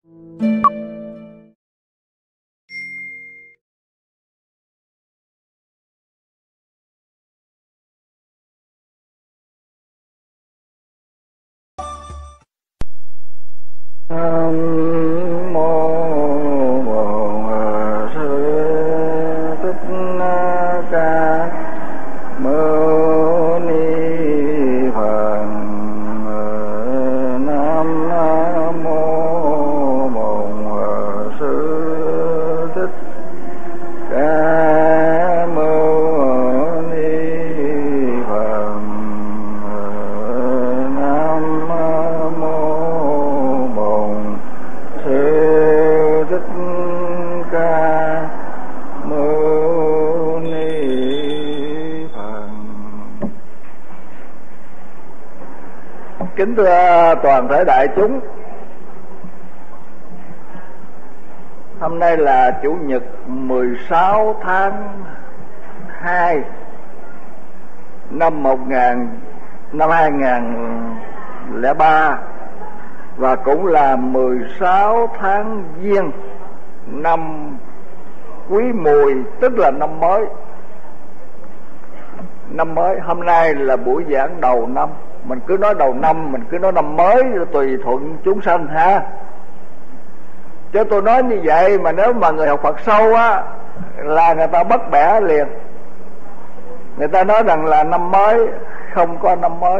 Nam mô Bổn Sư Thích Ca Mâu Ni Phật. Nam mô Bổn Sư Thích Ca Mâu Ni Phật. Nam mô Bổn Sư Thích Ca Mâu Ni Phật. Kính thưa toàn thể đại chúng, hôm nay là Chủ nhật 16 tháng 2 năm 2003 và cũng là 16 tháng Giêng năm Quý Mùi, tức là năm mới. Năm mới hôm nay là buổi giảng đầu năm. Mình cứ nói đầu năm, mình cứ nói năm mới, tùy thuận chúng sanh ha. Chứ tôi nói như vậy mà nếu mà người học Phật sâu á là người ta bắt bẻ liền. Người ta nói rằng là năm mới, không có năm mới.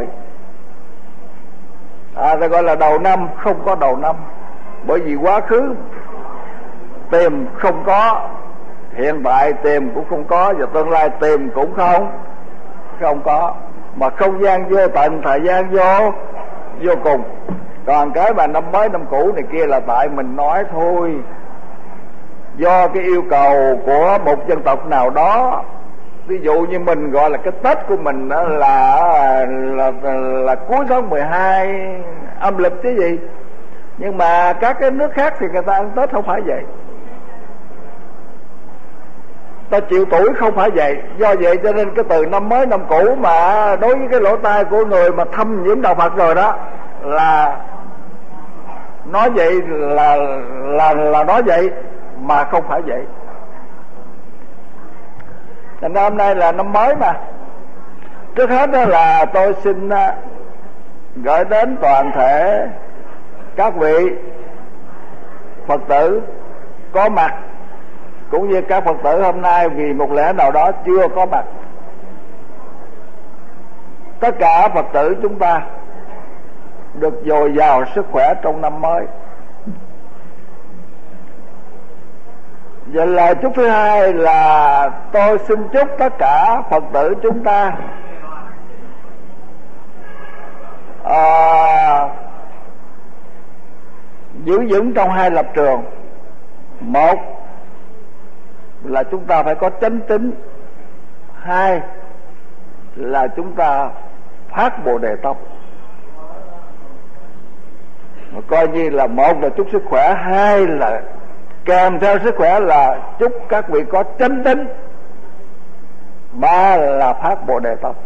Ta gọi là đầu năm, không có đầu năm. Bởi vì quá khứ tìm không có, hiện tại tìm cũng không có, và tương lai tìm cũng không có. Mà không gian vô tận, thời gian vô cùng. Còn cái mà năm mới năm cũ này kia là tại mình nói thôi, do cái yêu cầu của một dân tộc nào đó. Ví dụ như mình gọi là cái Tết của mình đó là cuối tháng 12 âm lịch chứ gì. Nhưng mà các cái nước khác thì người ta ăn Tết không phải vậy. Ta chịu tuổi không phải vậy. Do vậy cho nên cái từ năm mới năm cũ mà đối với cái lỗ tai của người mà thâm nhiễm đạo Phật rồi đó là nói vậy là nói vậy mà không phải vậy. Thành ra hôm nay là năm mới mà. Trước hết đó là tôi xin gửi đến toàn thể các vị Phật tử có mặt, cũng như các Phật tử hôm nay vì một lẽ nào đó chưa có mặt. Tất cả Phật tử chúng ta được dồi dào sức khỏe trong năm mới. Vậy là chúc thứ hai là tôi xin chúc tất cả Phật tử chúng ta giữ vững trong hai lập trường. Một là chúng ta phải có chánh tín, hai là chúng ta phát Bồ Đề Tâm. Mà coi như là một là chúc sức khỏe, hai là kèm theo sức khỏe là chúc các vị có chánh tín, ba là phát Bồ Đề Tâm.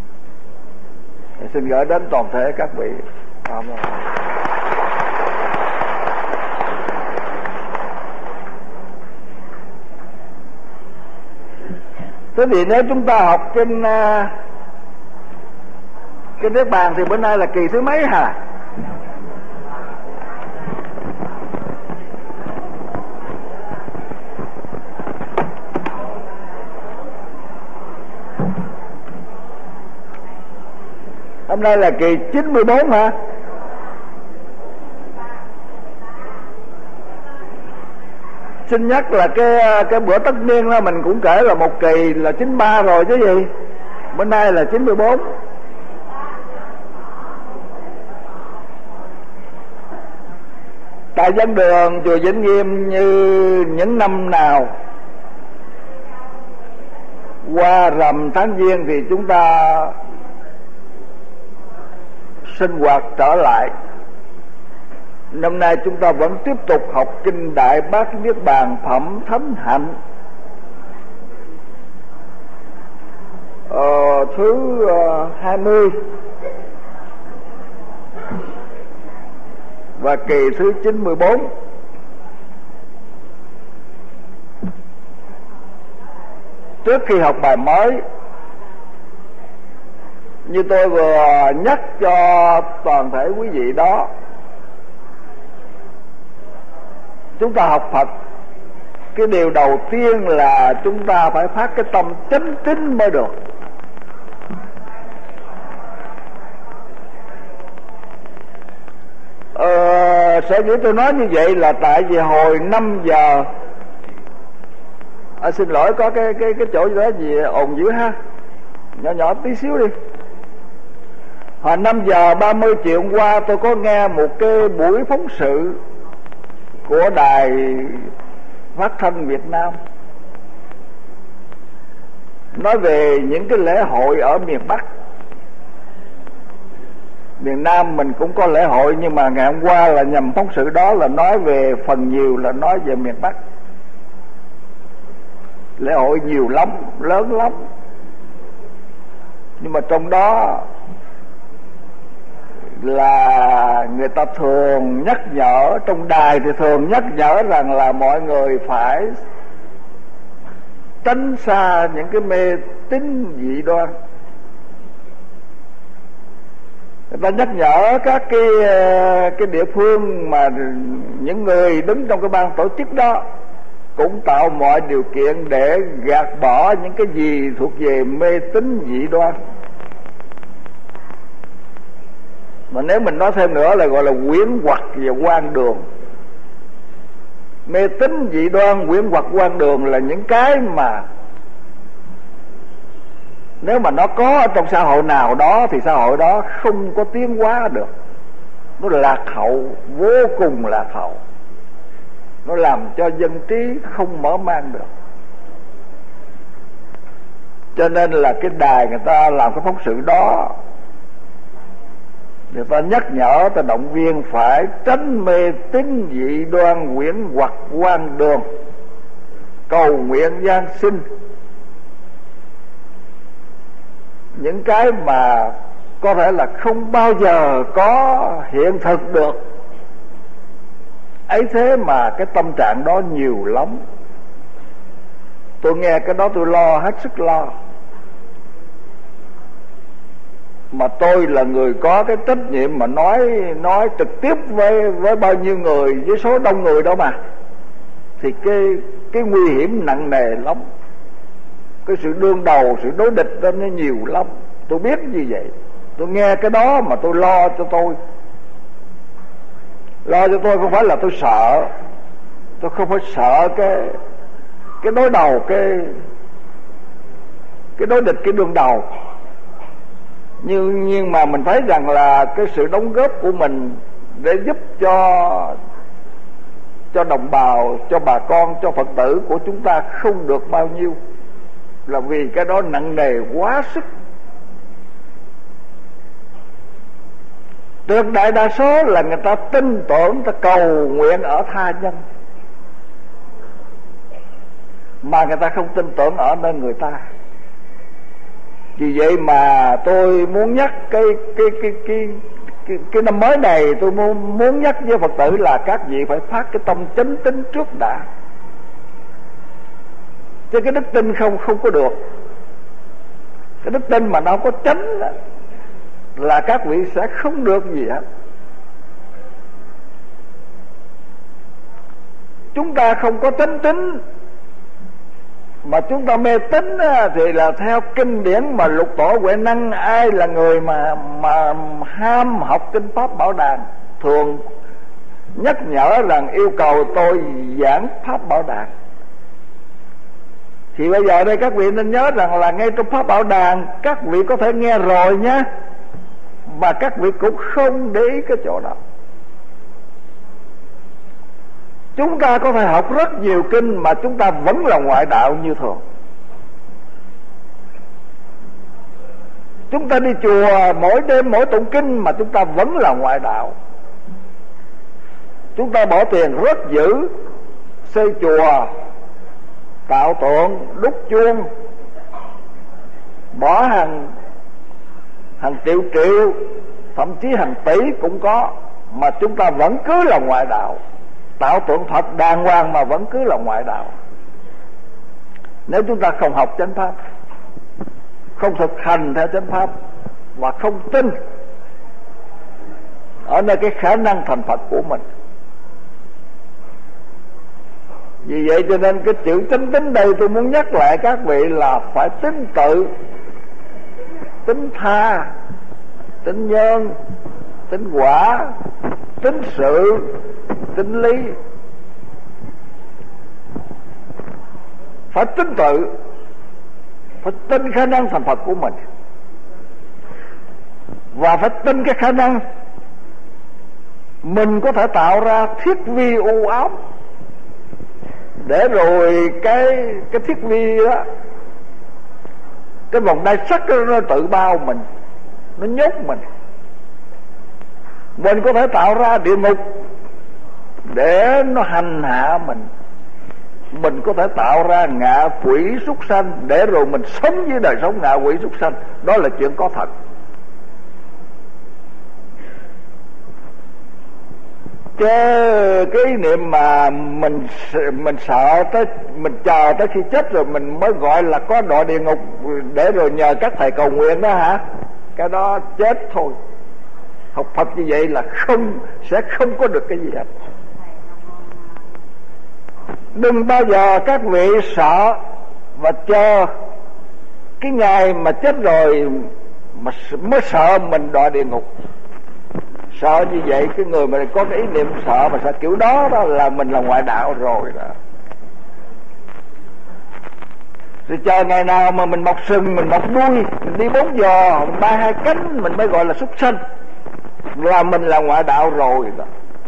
Xin gửi đến toàn thể các vị. Amen. Thế thì nếu chúng ta học trên Niết Bàn thì bữa nay là kỳ thứ mấy hả? Hôm nay là kỳ 94 hả? Xin nhắc là cái bữa tất niên đó mình cũng kể là một kỳ là 93 rồi chứ gì. Bữa nay là 94. Tại dân đường chùa Vĩnh Nghiêm như những năm nào qua rằm tháng Giêng thì chúng ta sinh hoạt trở lại. Năm nay chúng ta vẫn tiếp tục học kinh Đại Bát Niết Bàn Phẩm Thánh Hạnh thứ 20 và kỳ thứ 94. trước khi học bài mới, như tôi vừa nhắc cho toàn thể quý vị đó, chúng ta học Phật, cái điều đầu tiên là chúng ta phải phát cái tâm chánh tín mới được. Sở dĩ tôi nói như vậy là tại vì hồi 5 giờ xin lỗi, có cái chỗ đó gì ồn dữ ha, nhỏ nhỏ tí xíu đi. Hồi 5 giờ 30 chiều hôm qua tôi có nghe một cái buổi phóng sự của đài phát thanh Việt Nam, nói về những cái lễ hội ở miền Bắc. Miền Nam mình cũng có lễ hội, nhưng mà ngày hôm qua là nhằm phóng sự đó là nói về, phần nhiều là nói về miền Bắc. Lễ hội nhiều lắm, lớn lắm, nhưng mà trong đó là người ta thường nhắc nhở, trong đài thì thường nhắc nhở rằng là mọi người phải tránh xa những cái mê tín dị đoan. Người ta nhắc nhở các cái địa phương mà những người đứng trong cái ban tổ chức đó cũng tạo mọi điều kiện để gạt bỏ những cái gì thuộc về mê tín dị đoan. Mà nếu mình nói thêm nữa là gọi là quyến hoặc và hoang đường. Mê tín dị đoan, quyến hoặc, hoang đường là những cái mà nếu mà nó có ở trong xã hội nào đó thì xã hội đó không có tiến hóa được. Nó lạc hậu, vô cùng lạc hậu. Nó làm cho dân trí không mở mang được. Cho nên là cái đài người ta làm cái phóng sự đó, người ta nhắc nhở, người ta động viên phải tránh mê tín dị đoan, quyến hoặc, hoang đường, cầu nguyện giáng sinh, những cái mà có thể là không bao giờ có hiện thực được. Ấy thế mà cái tâm trạng đó nhiều lắm. Tôi nghe cái đó tôi lo, hết sức lo. Mà tôi là người có cái trách nhiệm mà nói trực tiếp với bao nhiêu người, với số đông người đó mà, thì cái nguy hiểm nặng nề lắm. Cái sự đương đầu, sự đối địch đó nó nhiều lắm. Tôi biết như vậy. Tôi nghe cái đó mà tôi lo cho tôi. Lo cho tôi không phải là tôi sợ. Tôi không phải sợ cái đối đầu, cái đối địch, cái đương đầu. Nhưng mà mình thấy rằng là cái sự đóng góp của mình để giúp cho đồng bào, cho bà con, cho Phật tử của chúng ta không được bao nhiêu, là vì cái đó nặng nề quá sức. Tuyệt đại đa số là người ta tin tưởng, người ta cầu nguyện ở tha nhân, mà người ta không tin tưởng ở nơi người ta. Vì vậy mà tôi muốn nhắc cái năm mới này, tôi muốn nhắc với Phật tử là các vị phải phát cái tâm chánh tín trước đã. Chứ cái đức tin không có được. Cái đức tin mà nó không có chánh là các vị sẽ không được gì hết. Chúng ta không có chánh tín mà chúng ta mê tín thì là theo kinh điển mà Lục Tổ Huệ Năng, ai là người mà ham học kinh pháp Bảo Đàn thường nhắc nhở rằng yêu cầu tôi giảng pháp Bảo Đàn. Thì bây giờ đây các vị nên nhớ rằng là ngay trong pháp Bảo Đàn các vị có thể nghe rồi nhé, mà các vị cũng không để ý cái chỗ đó. Chúng ta có thể học rất nhiều kinh mà chúng ta vẫn là ngoại đạo như thường. Chúng ta đi chùa mỗi đêm mỗi tụng kinh mà chúng ta vẫn là ngoại đạo. Chúng ta bỏ tiền rất dữ, xây chùa, tạo tượng, đúc chuông, bỏ hàng triệu, thậm chí hàng tỷ cũng có, mà chúng ta vẫn cứ là ngoại đạo. Tạo tượng Phật đàng hoàng mà vẫn cứ là ngoại đạo. Nếu chúng ta không học chánh pháp, không thực hành theo chánh pháp và không tin ở nơi cái khả năng thành Phật của mình. Vì vậy cho nên cái chữ chánh tín đây tôi muốn nhắc lại các vị là phải tín tự, tín tha, tín nhân, tín quả, tín sự, tín lý. Phải tín tự, phải tin khả năng thành Phật của mình, và phải tin cái khả năng mình có thể tạo ra thiết vi u ám, để rồi cái thiết vi đó, cái vòng đai sắt đó, nó tự bao mình, nó nhốt mình. Mình có thể tạo ra địa ngục để nó hành hạ mình. Mình có thể tạo ra ngạ quỷ súc sanh để rồi mình sống với đời sống ngạ quỷ súc sanh. Đó là chuyện có thật. Cái ý niệm mà mình sợ tới, mình chờ tới khi chết rồi mình mới gọi là có đọa địa ngục để rồi nhờ các thầy cầu nguyện đó hả? Cái đó chết thôi. Học Phật như vậy là sẽ không có được cái gì hết. Đừng bao giờ các vị sợ và chờ cái ngày mà chết rồi mà mới sợ mình đọa địa ngục. Sợ như vậy, cái người mà có cái ý niệm sợ mà sợ kiểu đó là mình là ngoại đạo rồi đó. Rồi chờ ngày nào mà mình mọc sừng, mình mọc đuôi, mình đi 4 giò, mình bay 2 cánh, mình mới gọi là súc sanh, là mình là ngoại đạo rồi đó.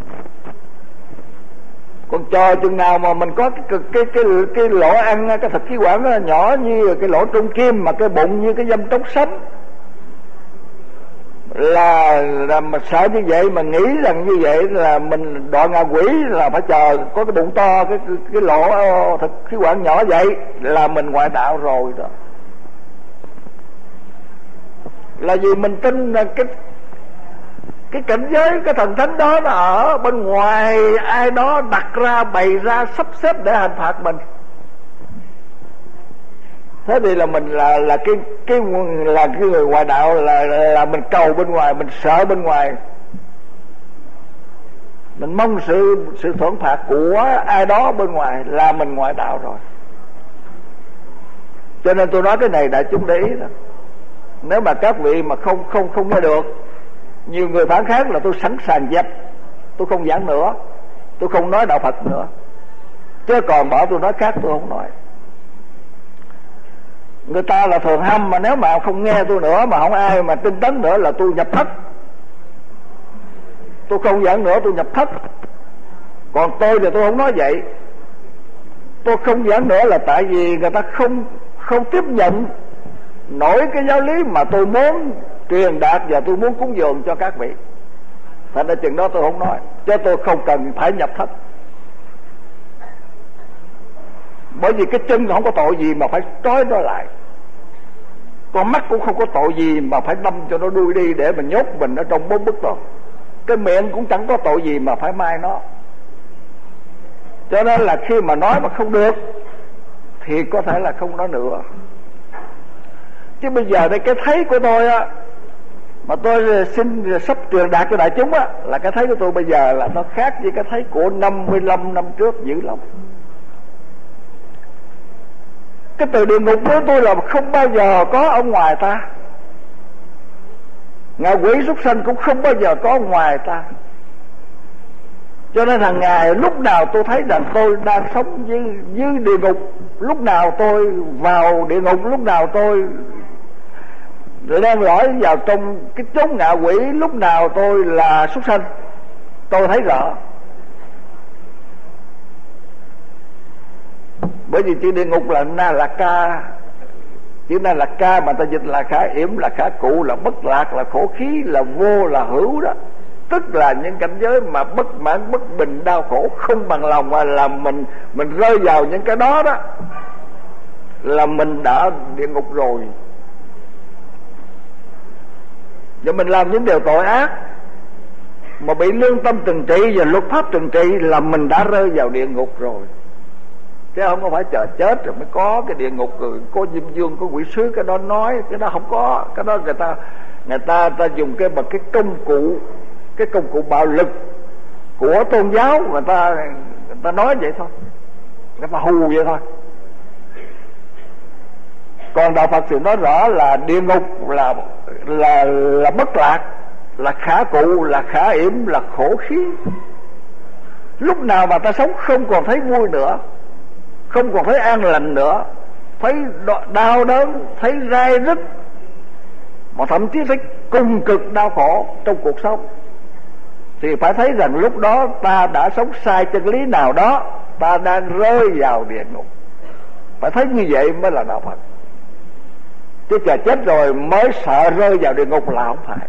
Còn chờ chừng nào mà mình có cái lỗ ăn, cái thịt khí quản nó nhỏ như cái lỗ trung kim, mà cái bụng như cái dâm trống sánh, là mà sợ như vậy, mà nghĩ rằng như vậy là mình đọa ngạ quỷ, là phải chờ có cái bụng to, cái lỗ thịt khí quản nhỏ vậy là mình ngoại đạo rồi đó. Là vì mình tin là cái cảnh giới, cái thần thánh đó nó ở bên ngoài, ai đó đặt ra, bày ra, sắp xếp để hành phạt mình. Thế thì là mình là cái người ngoại đạo, là mình cầu bên ngoài, mình sợ bên ngoài, mình mong sự thưởng phạt của ai đó bên ngoài, là mình ngoại đạo rồi. Cho nên tôi nói cái này đại chúng để ý đó. Nếu mà các vị mà không nghe được, nhiều người phản kháng là tôi sẵn sàng dẹp, tôi không giảng nữa, tôi không nói đạo Phật nữa. Chứ còn bảo tôi nói khác tôi không nói. Người ta là thường hâm, mà nếu mà không nghe tôi nữa, mà không ai mà tin tấn nữa là tôi nhập thất. Tôi không giảng nữa, tôi nhập thất. Còn tôi thì tôi không nói vậy. Tôi không giảng nữa là tại vì người ta không tiếp nhận nổi cái giáo lý mà tôi muốn truyền đạt và tôi muốn cúng dường cho các vị. Thành ra chừng đó tôi không nói, chứ tôi không cần phải nhập thất. Bởi vì cái chân không có tội gì mà phải trói nó lại, con mắt cũng không có tội gì mà phải đâm cho nó đuôi đi để mình nhốt mình ở trong 4 bức tường. Cái miệng cũng chẳng có tội gì mà phải mai nó. Cho nên là khi mà nói mà không được thì có thể là không nói nữa. Chứ bây giờ đây cái thấy của tôi á, mà tôi xin sắp truyền đạt cho đại chúng á, là cái thấy của tôi bây giờ là nó khác với cái thấy của 55 năm trước dữ lắm. Cái từ địa ngục với tôi là không bao giờ có ở ngoài ta, ngạ quỷ súc sanh cũng không bao giờ có ở ngoài ta. Cho nên hàng ngày lúc nào tôi thấy rằng tôi đang sống dưới địa ngục, lúc nào tôi vào địa ngục, lúc nào tôi len lỏi vào trong cái chốn ngạ quỷ, lúc nào tôi là súc sanh, tôi thấy rõ. Bởi vì chữ địa ngục là na là ca, chữ na là ca mà ta dịch là khả yểm, là khả cụ, là bất lạc, là khổ khí, là vô, là hữu đó. Tức là những cảnh giới mà bất mãn, bất bình, đau khổ, không bằng lòng, mà là mình rơi vào những cái đó đó, là mình đã địa ngục rồi. Và mình làm những điều tội ác mà bị lương tâm trừng trị và luật pháp trừng trị là mình đã rơi vào địa ngục rồi. chứ không có phải chờ chết rồi mới có cái địa ngục, rồi có diêm vương, có quỷ sứ. Cái đó nói, cái đó không có. Cái đó người ta dùng cái công cụ bạo lực của tôn giáo, người ta nói vậy thôi, người ta hù vậy thôi. Còn đạo Phật thì nói rõ là địa ngục là bất lạc, là khả cụ, là khả yểm, là khổ khí. Lúc nào mà ta sống không còn thấy vui nữa, không còn thấy an lành nữa, thấy đau đớn, thấy rai rứt, mà thậm chí thấy cùng cực đau khổ trong cuộc sống, thì phải thấy rằng lúc đó ta đã sống sai chân lý nào đó, ta đang rơi vào địa ngục. Phải thấy như vậy mới là đạo Phật. Chứ chờ chết rồi mới sợ rơi vào địa ngục là không phải.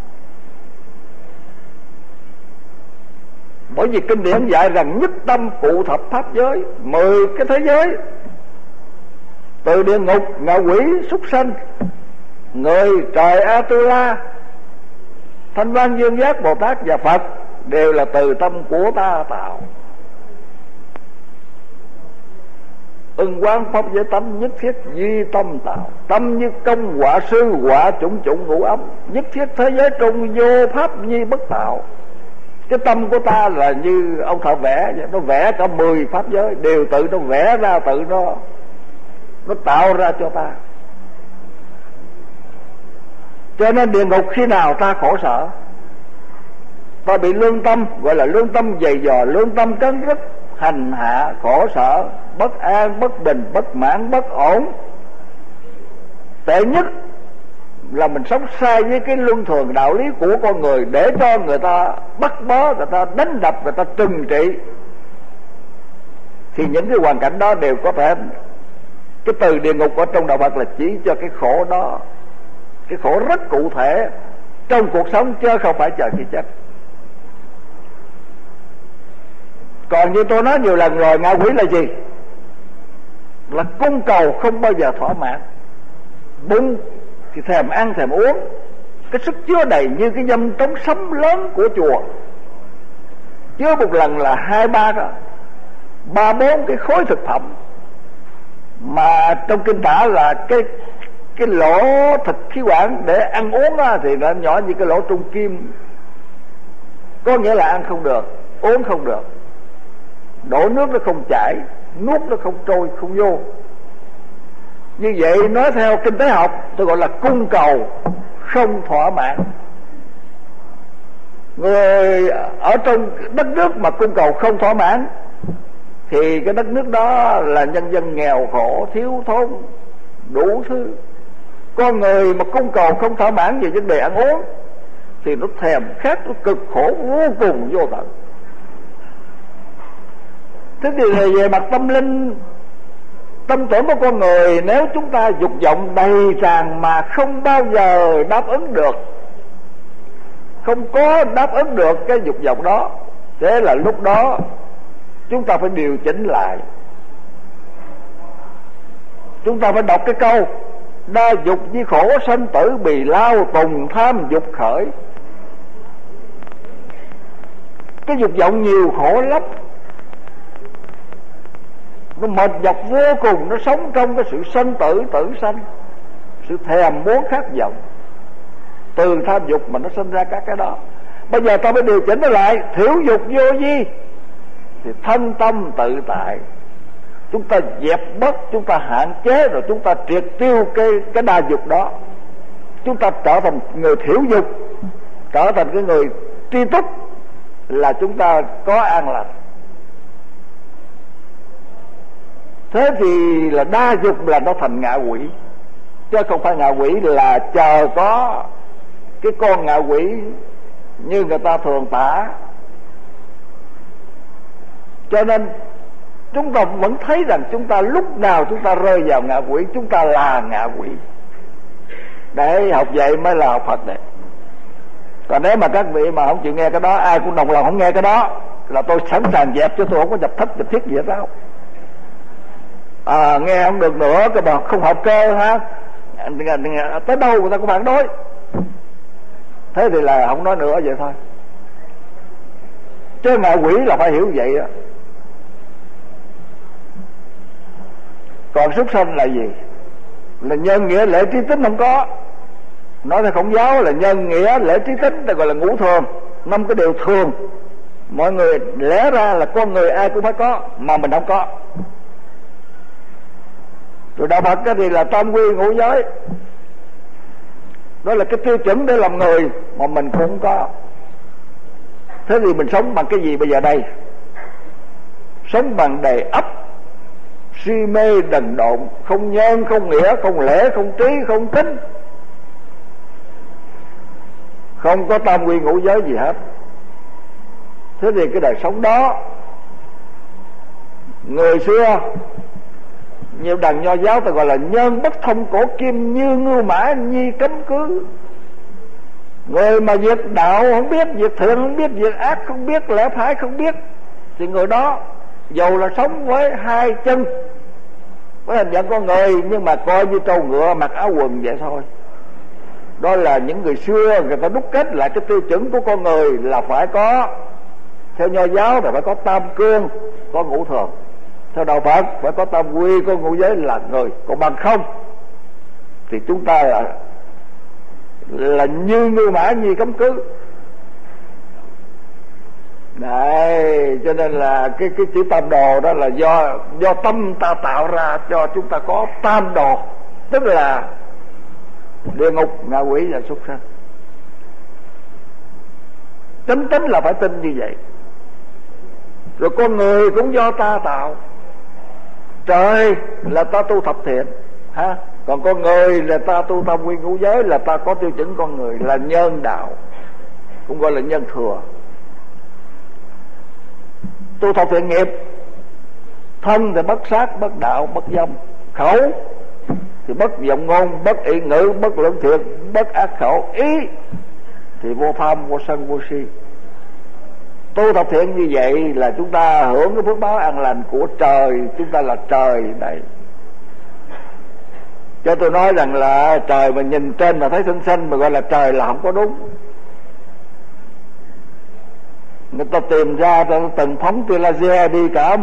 Bởi vì kinh điển dạy rằng nhất tâm cụ thập pháp giới, 10 cái thế giới, từ địa ngục, ngạ quỷ, súc sanh, người, trời, Atula, Thanh Văn, Dương Giác, Bồ Tát và Phật đều là từ tâm của ta tạo. Ưng quán pháp giới tánh, nhất thiết duy tâm tạo. Tâm như công quả sư, quả chủng chủng ngũ ấm, nhất thiết thế giới trung vô pháp nhi bất tạo. Cái tâm của ta là như ông thợ vẽ vậy, nó vẽ cả 10 pháp giới, đều tự nó vẽ ra, tự nó tạo ra cho ta. Cho nên địa ngục khi nào ta khổ sở, ta bị lương tâm, gọi là lương tâm dày dò, lương tâm cắn rứt, hành hạ, khổ sở, bất an, bất bình, bất mãn, bất ổn. Tệ nhất là mình sống sai với cái luân thường đạo lý của con người, để cho người ta bắt bớ, người ta đánh đập, người ta trừng trị. Thì những cái hoàn cảnh đó đều có thể, cái từ địa ngục ở trong đạo Phật là chỉ cho cái khổ đó, cái khổ rất cụ thể trong cuộc sống, chứ không phải chờ khi chết. Còn như tôi nói nhiều lần rồi, ngạ quỷ là gì? Là cung cầu không bao giờ thỏa mãn. Bụng thì thèm ăn thèm uống, cái sức chứa đầy như cái dâm trống sấm lớn của chùa, chứa một lần là 2-3-4 cái khối thực phẩm. Mà trong kinh tả là cái lỗ thực khí quản để ăn uống á, thì nó nhỏ như cái lỗ trung kim. Có nghĩa là ăn không được, uống không được, đổ nước nó không chảy, nuốt nó không trôi, không vô. Như vậy nói theo kinh tế học, tôi gọi là cung cầu không thỏa mãn. Người ở trong đất nước mà cung cầu không thỏa mãn thì cái đất nước đó là nhân dân nghèo khổ, thiếu thốn đủ thứ. Con người mà cung cầu không thỏa mãn về vấn đề ăn uống thì nó thèm khát, nó cực khổ vô cùng vô tận. Thế thì về mặt tâm linh, tâm tưởng của con người, nếu chúng ta dục vọng đầy tràn mà không bao giờ đáp ứng được, không có đáp ứng được cái dục vọng đó, thế là lúc đó chúng ta phải điều chỉnh lại. Chúng ta phải đọc cái câu: đa dục di khổ sanh tử, bì lao tùng tham dục khởi. Cái dục vọng nhiều khổ lắm, nó mệt nhọc vô cùng, nó sống trong cái sự sanh tử, tử sanh, sự thèm muốn khát vọng. Từ tham dục mà nó sinh ra các cái đó. Bây giờ ta phải điều chỉnh nó lại, thiểu dục vô vi thì thân tâm tự tại. Chúng ta dẹp bớt, chúng ta hạn chế, rồi chúng ta triệt tiêu cái đa dục đó. Chúng ta trở thành người thiểu dục, trở thành cái người tri túc, là chúng ta có an lành. Thế thì là đa dục là nó thành ngạ quỷ, chứ không phải ngạ quỷ là chờ có cái con ngạ quỷ như người ta thường tả. Cho nên chúng ta vẫn thấy rằng chúng ta lúc nào chúng ta rơi vào ngạ quỷ, chúng ta là ngạ quỷ. Để học vậy mới là học Phật đấy. Còn nếu mà các vị mà không chịu nghe cái đó, ai cũng đồng lòng không nghe cái đó, là tôi sẵn sàng dẹp, chứ tôi không có nhập thất nhập thiết gì hết đâu. Nghe không được nữa, cái bà không học cơ ha, tới đâu người ta cũng phản đối. Thế thì là không nói nữa vậy thôi. Chứ ngạ quỷ là phải hiểu vậy đó. Còn súc sanh là gì? Là nhân nghĩa lễ trí tính không có. Nói theo Khổng giáo là nhân nghĩa lễ trí tính, ta gọi là ngũ thường, 5 cái điều thường. Mọi người lẽ ra là con người ai cũng phải có, mà mình không có. Rồi đạo Phật thì là tam quy ngũ giới, đó là cái tiêu chuẩn để làm người, mà mình cũng không có. Thế thì mình sống bằng cái gì bây giờ đây? Sống bằng đầy ắp, si mê đần độn, không nhân, không nghĩa, không lễ, không trí, không tính, không có tam quy ngũ giới gì hết. Thế thì cái đời sống đó, người xưa nhiều đàn Nho giáo ta gọi là nhân bất thông cổ kim, như ngưu mã nhi cấm cứ. Người mà việc đạo không biết, việc thiện không biết, việc ác không biết, lẽ phải không biết, thì người đó dầu là sống với 2 chân, với hình dạng con người, nhưng mà coi như trâu ngựa mặc áo quần vậy thôi. Đó là những người xưa người ta đúc kết lại cái tiêu chuẩn của con người là phải có. Theo Nho giáo thì phải có tam cương, có ngũ thường. Theo đạo Phật phải có tam quy, có ngũ giới là người. Còn bằng không thì chúng ta là như ngưu mã nhi cấm cứ. Đấy, cho nên là cái chữ tam đồ đó là do tâm ta tạo ra cho chúng ta có tam đồ, tức là địa ngục, ngạ quỷ và súc sanh. Tính là phải tin như vậy. Rồi con người cũng do ta tạo. Trời là ta tu thập thiện ha, còn con người là ta tu tam quy ngũ giới, là ta có tiêu chuẩn con người là nhân đạo, cũng gọi là nhân thừa. Tu thập thiện nghiệp, thân thì bất sát, bất đạo, bất dâm. Khẩu thì bất vọng ngôn, bất ỷ ngữ, bất lưỡng thiện, bất ác khẩu. Ý thì vô tham, vô sân, vô si. Tu thập thiện như vậy là chúng ta hưởng cái phước báo an lành của trời. Chúng ta là trời đây. Cho tôi nói rằng là trời mà nhìn trên mà thấy xinh xinh mà gọi là trời là không có đúng. Người ta tìm ra từng phóng tia laser đi cả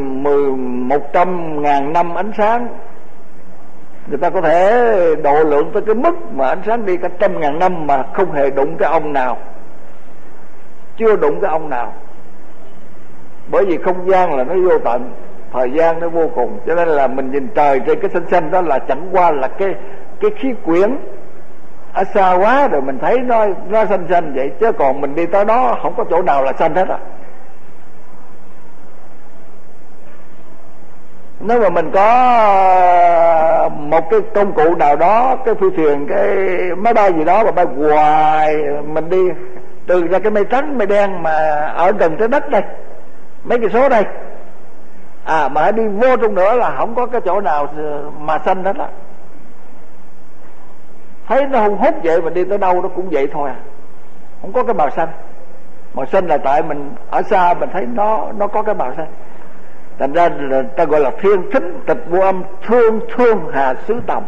100.000 năm ánh sáng. Người ta có thể độ lượng tới cái mức mà ánh sáng đi cả 100.000 năm mà không hề đụng cái ông nào, chưa đụng cái ông nào. Bởi vì không gian là nó vô tận, thời gian nó vô cùng, cho nên là mình nhìn trời trên cái xanh xanh đó là chẳng qua là cái khí quyển ở xa quá rồi mình thấy nó xanh xanh vậy, chứ còn mình đi tới đó không có chỗ nào là xanh hết à. Nếu mà mình có một cái công cụ nào đó, cái phi thuyền, cái máy bay gì đó mà bay hoài, mình đi từ ra cái mây trắng mây đen mà ở gần trái đất đây mấy cây số đây mà hãy đi vô trong nữa là không có cái chỗ nào mà xanh hết á. Thấy nó hung hút vậy, mình đi tới đâu nó cũng vậy thôi à, không có cái màu xanh. Màu xanh là tại mình ở xa mình thấy nó có cái màu xanh. Thành ra là ta gọi là thiên thính tịch vô âm, thương hà xứ tầm.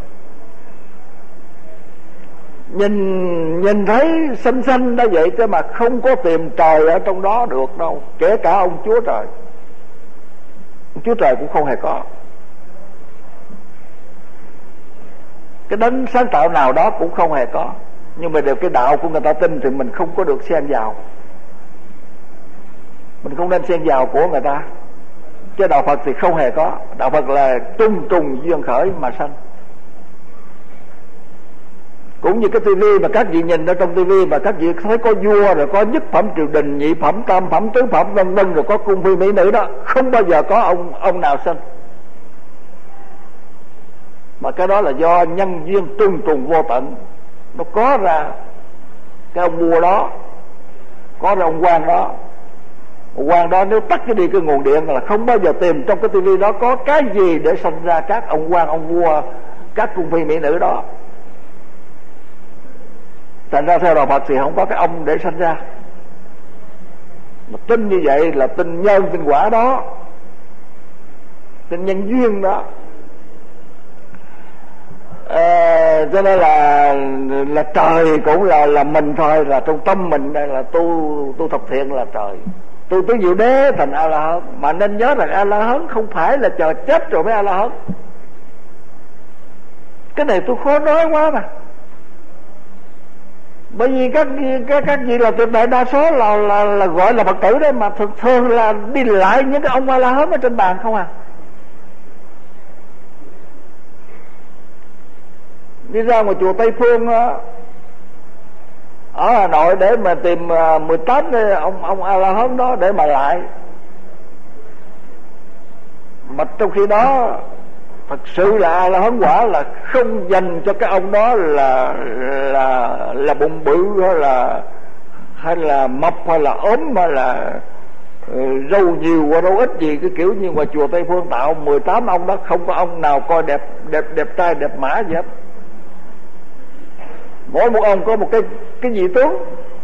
Nhìn thấy xanh xanh đó vậy chứ mà không có tìm trời ở trong đó được đâu. Kể cả ông Chúa Trời, ông Chúa Trời cũng không hề có. Cái đấng sáng tạo nào đó cũng không hề có. Nhưng mà đều cái đạo của người ta tin thì mình không có được xen vào. Mình không nên xen vào của người ta. Chứ đạo Phật thì không hề có. Đạo Phật là trung trùng duyên khởi mà sanh. Cũng như cái tivi mà các vị nhìn ở trong tivi mà các vị thấy có vua, rồi có nhất phẩm triều đình, nhị phẩm, tam phẩm, tứ phẩm vân vân, rồi có cung phi mỹ nữ đó, không bao giờ có ông nào sinh. Mà cái đó là do nhân duyên trung trùng vô tận, nó có ra cái ông vua đó, có ra ông quan đó. Ông quan đó nếu tắt cái đi cái nguồn điện là không bao giờ tìm trong cái tivi đó có cái gì để sinh ra các ông quan, ông vua, các cung phi mỹ nữ đó. Thành ra theo đạo Phật thì không có cái ông để sanh ra. Mà tin như vậy là tin nhân tin quả đó, tin nhân duyên đó. Cho nên là trời cũng là mình thôi, là trong tâm mình đây là tu thập thiện là trời. tu tứ diệu đế thành A La Hán. Mà nên nhớ rằng A La Hán không phải là chờ chết rồi mới A La Hán. Cái này tôi khó nói quá mà. Bởi vì các vị là tuyệt đại đa số là gọi là Phật tử đấy, mà thường là đi lại những cái ông A La Hán ở trên bàn không à. Đi ra ngoài chùa Tây Phương ở Hà Nội để mà tìm 18 cái ông A La Hán đó để mà lại. Mà trong khi đó thật sự là A La Hán quả là không dành cho cái ông đó là bụng bự hay là mập hay là ốm hay là râu nhiều hoặc râu ít gì, cái kiểu như ngoài chùa Tây Phương tạo 18 ông đó, không có ông nào coi đẹp trai đẹp mã gì hết. Mỗi một ông có một cái vị tướng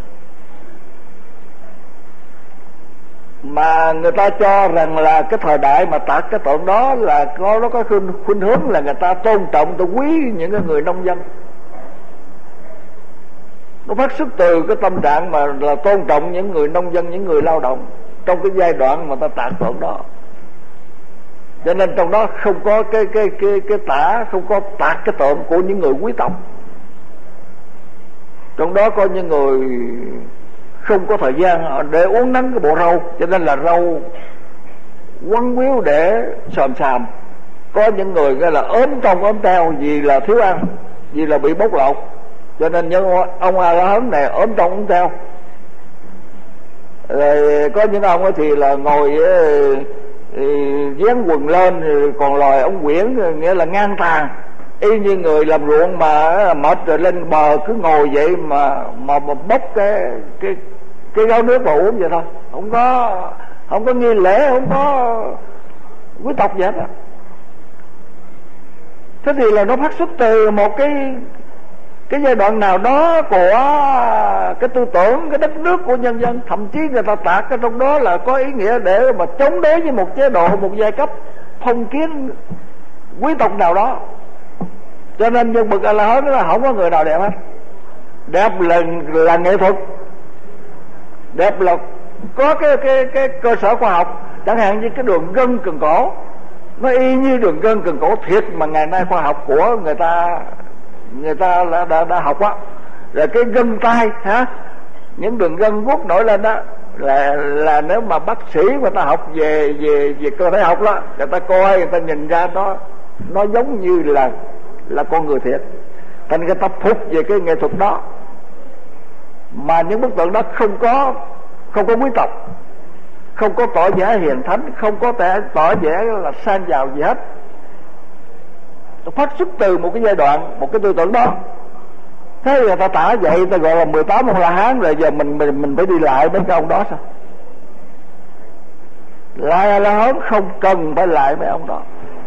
mà người ta cho rằng là cái thời đại mà tạc cái tượng đó là nó có khuynh hướng là người ta tôn trọng, tôi quý những cái người nông dân. Nó phát xuất từ cái tâm trạng mà là tôn trọng những người nông dân, những người lao động trong cái giai đoạn mà ta tạc tượng đó. Cho nên trong đó không có cái tả, không có tạc cái tượng của những người quý tộc. Trong đó có những người không có thời gian để uống nắng cái bộ râu, cho nên là râu quấn quýu để xòm xàm. Có những người gọi là ốm trong ốm teo vì là thiếu ăn, vì là bị bóc lột, cho nên những ông A La Hán này ốm trong ốm teo. Rồi có những ông ấy thì là ngồi dán quần lên, còn lòi ống quyển, nghĩa là ngang tàn, y như người làm ruộng mà mệt rồi lên bờ cứ ngồi vậy mà bốc cái gáo nước vào uống vậy thôi, không có nghi lễ, không có quý tộc gì hết á. Thế thì là nó phát xuất từ một cái giai đoạn nào đó của cái tư tưởng, cái đất nước của nhân dân. Thậm chí người ta tạc ở trong đó là có ý nghĩa để mà chống đối với một chế độ, một giai cấp phong kiến quý tộc nào đó. Cho nên nhân bậc A La Hán là không có người nào đẹp hết. Đẹp là nghệ thuật, đẹp là có cái cơ sở khoa học. Chẳng hạn như cái đường gân cần cổ, nó y như đường gân cần cổ thiệt mà ngày nay khoa học của người ta đã học á. Rồi cái gân tay hả, những đường gân guốc nổi lên đó là nếu mà bác sĩ người ta học về cơ thể học đó, người ta coi, người ta nhìn ra nó giống như là con người thiệt. Thành người ta phục về cái nghệ thuật đó. Mà những bức tượng đó không có quý tộc, không có tỏ vẻ hiền thánh, không có tỏ vẻ là sang giàu gì hết. Nó phát xuất từ một cái giai đoạn, một cái tư tưởng đó. Thế người ta tả vậy, ta gọi là 18 ông La Hán. Rồi giờ mình phải đi lại mấy cái ông đó sao? Lại A La Hán không cần phải lại mấy ông đó.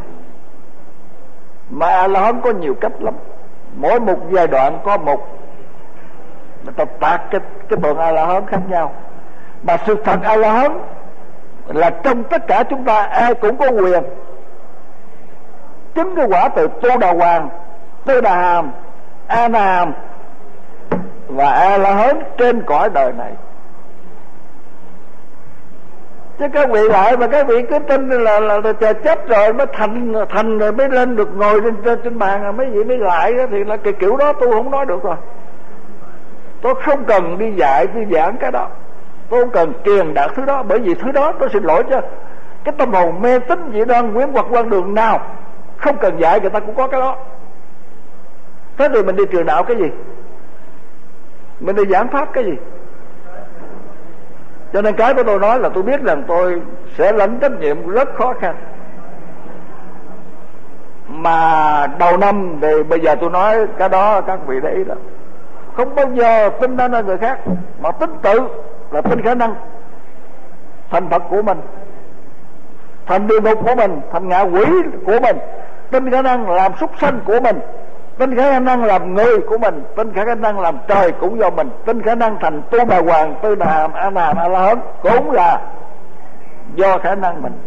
Mà A La Hán có nhiều cách lắm. Mỗi một giai đoạn có một, người ta tạc cái tượng A La Hán khác nhau. Mà sự thật A La Hán là trong tất cả chúng ta ai cũng có quyền chứng cái quả từ Tu Đà Hoàng, Tư Đà Hàm, A Na Hàm và A La Hán trên cõi đời này. Chứ các vị lại mà các vị cứ tin là chờ chết rồi mới thành rồi mới lên được ngồi trên bàn, mấy vị mới lại đó, thì là cái kiểu đó tôi không nói được rồi. Tôi không cần đi dạy đi giảng cái đó, tôi không cần truyền đạt thứ đó. Bởi vì thứ đó, tôi xin lỗi chứ, cái tâm hồn mê tín dị đoan quyến hoặc quan đường nào không cần dạy người ta cũng có cái đó. Thế thì mình đi truyền đạo cái gì? Mình đi giảng pháp cái gì? Cho nên cái của tôi nói là tôi biết rằng tôi sẽ lãnh trách nhiệm rất khó khăn. Mà đầu năm thì bây giờ tôi nói cái đó các vị để ý đó. Không bao giờ tin nơi người khác, mà tin tự là tin khả năng thành Phật của mình, thành địa ngục của mình, thành ngạ quỷ của mình, tin khả năng làm súc sanh của mình, tin khả năng làm người của mình, tin khả năng làm trời cũng do mình, tin khả năng thành Tu Đà Hoàng, Tư Đà Hàm, A Na Hàm, A La Hán cũng là do khả năng mình.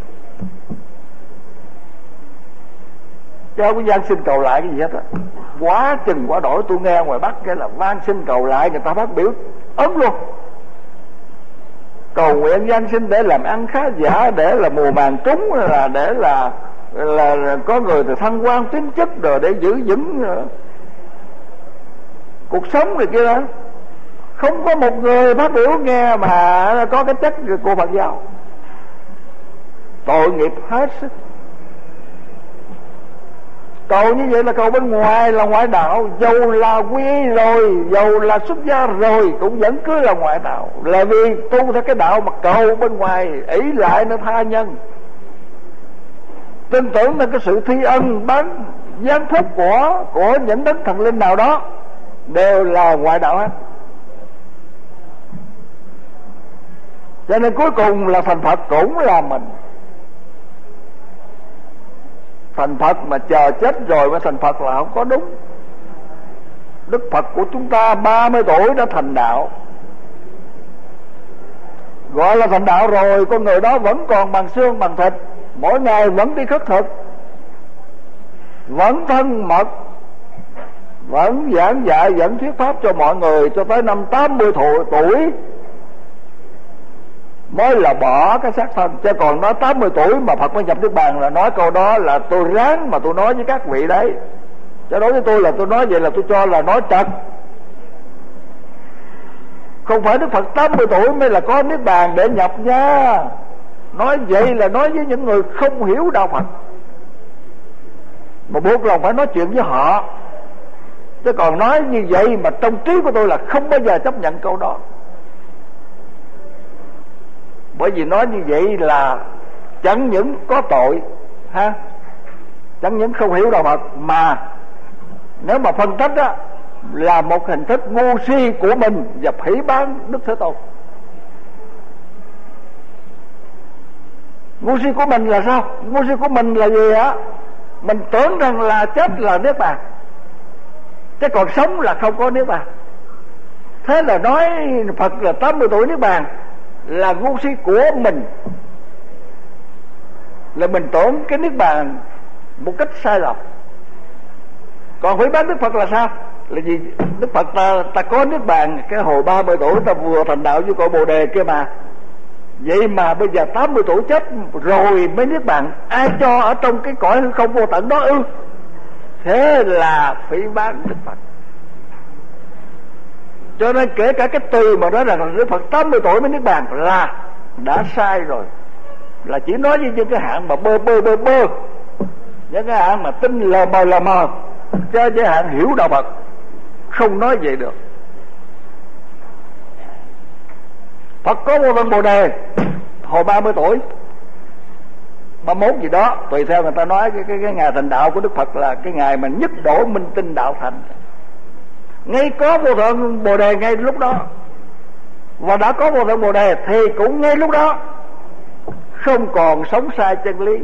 Chứ không có van xin cầu lại cái gì hết á. Quá chừng quá đổi. Tôi nghe ngoài Bắc cái là van xin cầu lại, người ta phát biểu ấn luôn. cầu nguyện gian sinh để làm ăn khá giả, để là mùa màng trúng, là để là có người từ thăng quan tiến chức, rồi để giữ vững cuộc sống này kia đó. Không có một người phát biểu nghe mà có cái chất của Phật giáo. Tội nghiệp hết sức. Cầu như vậy là cầu bên ngoài, là ngoại đạo. Dầu là quy y rồi, dầu là xuất gia rồi, cũng vẫn cứ là ngoại đạo. Là vì tu theo cái đạo mà cầu bên ngoài, ỷ lại nơi tha nhân, tin tưởng là cái sự thi ân bán giáng phúc của những đấng thần linh nào đó, đều là ngoại đạo hết. Cho nên cuối cùng là thành Phật cũng là mình. Thành Phật mà chờ chết rồi mới thành Phật là không có đúng. Đức Phật của chúng ta 30 tuổi đã thành đạo. Gọi là thành đạo rồi, con người đó vẫn còn bằng xương bằng thịt, mỗi ngày vẫn đi khất thực, vẫn thân mật, vẫn giảng dạy, vẫn thuyết pháp cho mọi người cho tới năm 80 tuổi mới là bỏ cái xác thân. Chứ còn nói 80 tuổi mà Phật mới nhập Niết Bàn là nói câu đó là tôi ráng mà tôi nói với các vị đấy. Chứ đối với tôi là tôi nói vậy là tôi cho là nói trật. Không phải Đức Phật 80 tuổi mới là có Niết Bàn để nhập nha. Nói vậy là nói với những người không hiểu đạo Phật, mà buộc lòng phải nói chuyện với họ. Chứ còn nói như vậy mà trong trí của tôi là không bao giờ chấp nhận câu đó. Bởi vì nói như vậy là chẳng những có tội ha, chẳng những không hiểu đạo Phật, mà nếu mà phân tích á, là một hình thức ngu si của mình và phỉ báng Đức Thế Tôn. Ngu si của mình là sao? Ngu si của mình là gì á? Mình tưởng rằng là chết là Niết Bàn, chứ còn sống là không có Niết Bàn. Thế là nói Phật là 80 tuổi Niết Bàn là ngu si của mình, là mình tưởng cái Niết Bàn một cách sai lầm. Còn phỉ báng Đức Phật là sao? Là gì? Đức Phật ta có Niết Bàn cái hồi 30 tuổi ta vừa thành đạo với cội Bồ Đề kia mà. Vậy mà bây giờ 80 tuổi chết rồi mới Niết Bàn, ai cho ở trong cái cõi hư không vô tận đó ư? Thế là phỉ báng Đức Phật. Cho nên kể cả cái từ mà nói rằng Đức Phật 80 tuổi mới Niết Bàn là đã sai rồi. Là chỉ nói với những cái hạng mà bơ, những cái hạng mà tin lờ mờ, cho cái hạng hiểu đạo Phật không nói vậy được. Phật có vô tận Bồ Đề hồi 30 tuổi 31 gì đó, tùy theo người ta nói cái ngày thành đạo của Đức Phật là cái ngày mà nhất độ minh tinh đạo thành. Ngay có vô thượng Bồ Đề ngay lúc đó, và đã có vô thượng Bồ Đề thì cũng ngay lúc đó không còn sống sai chân lý.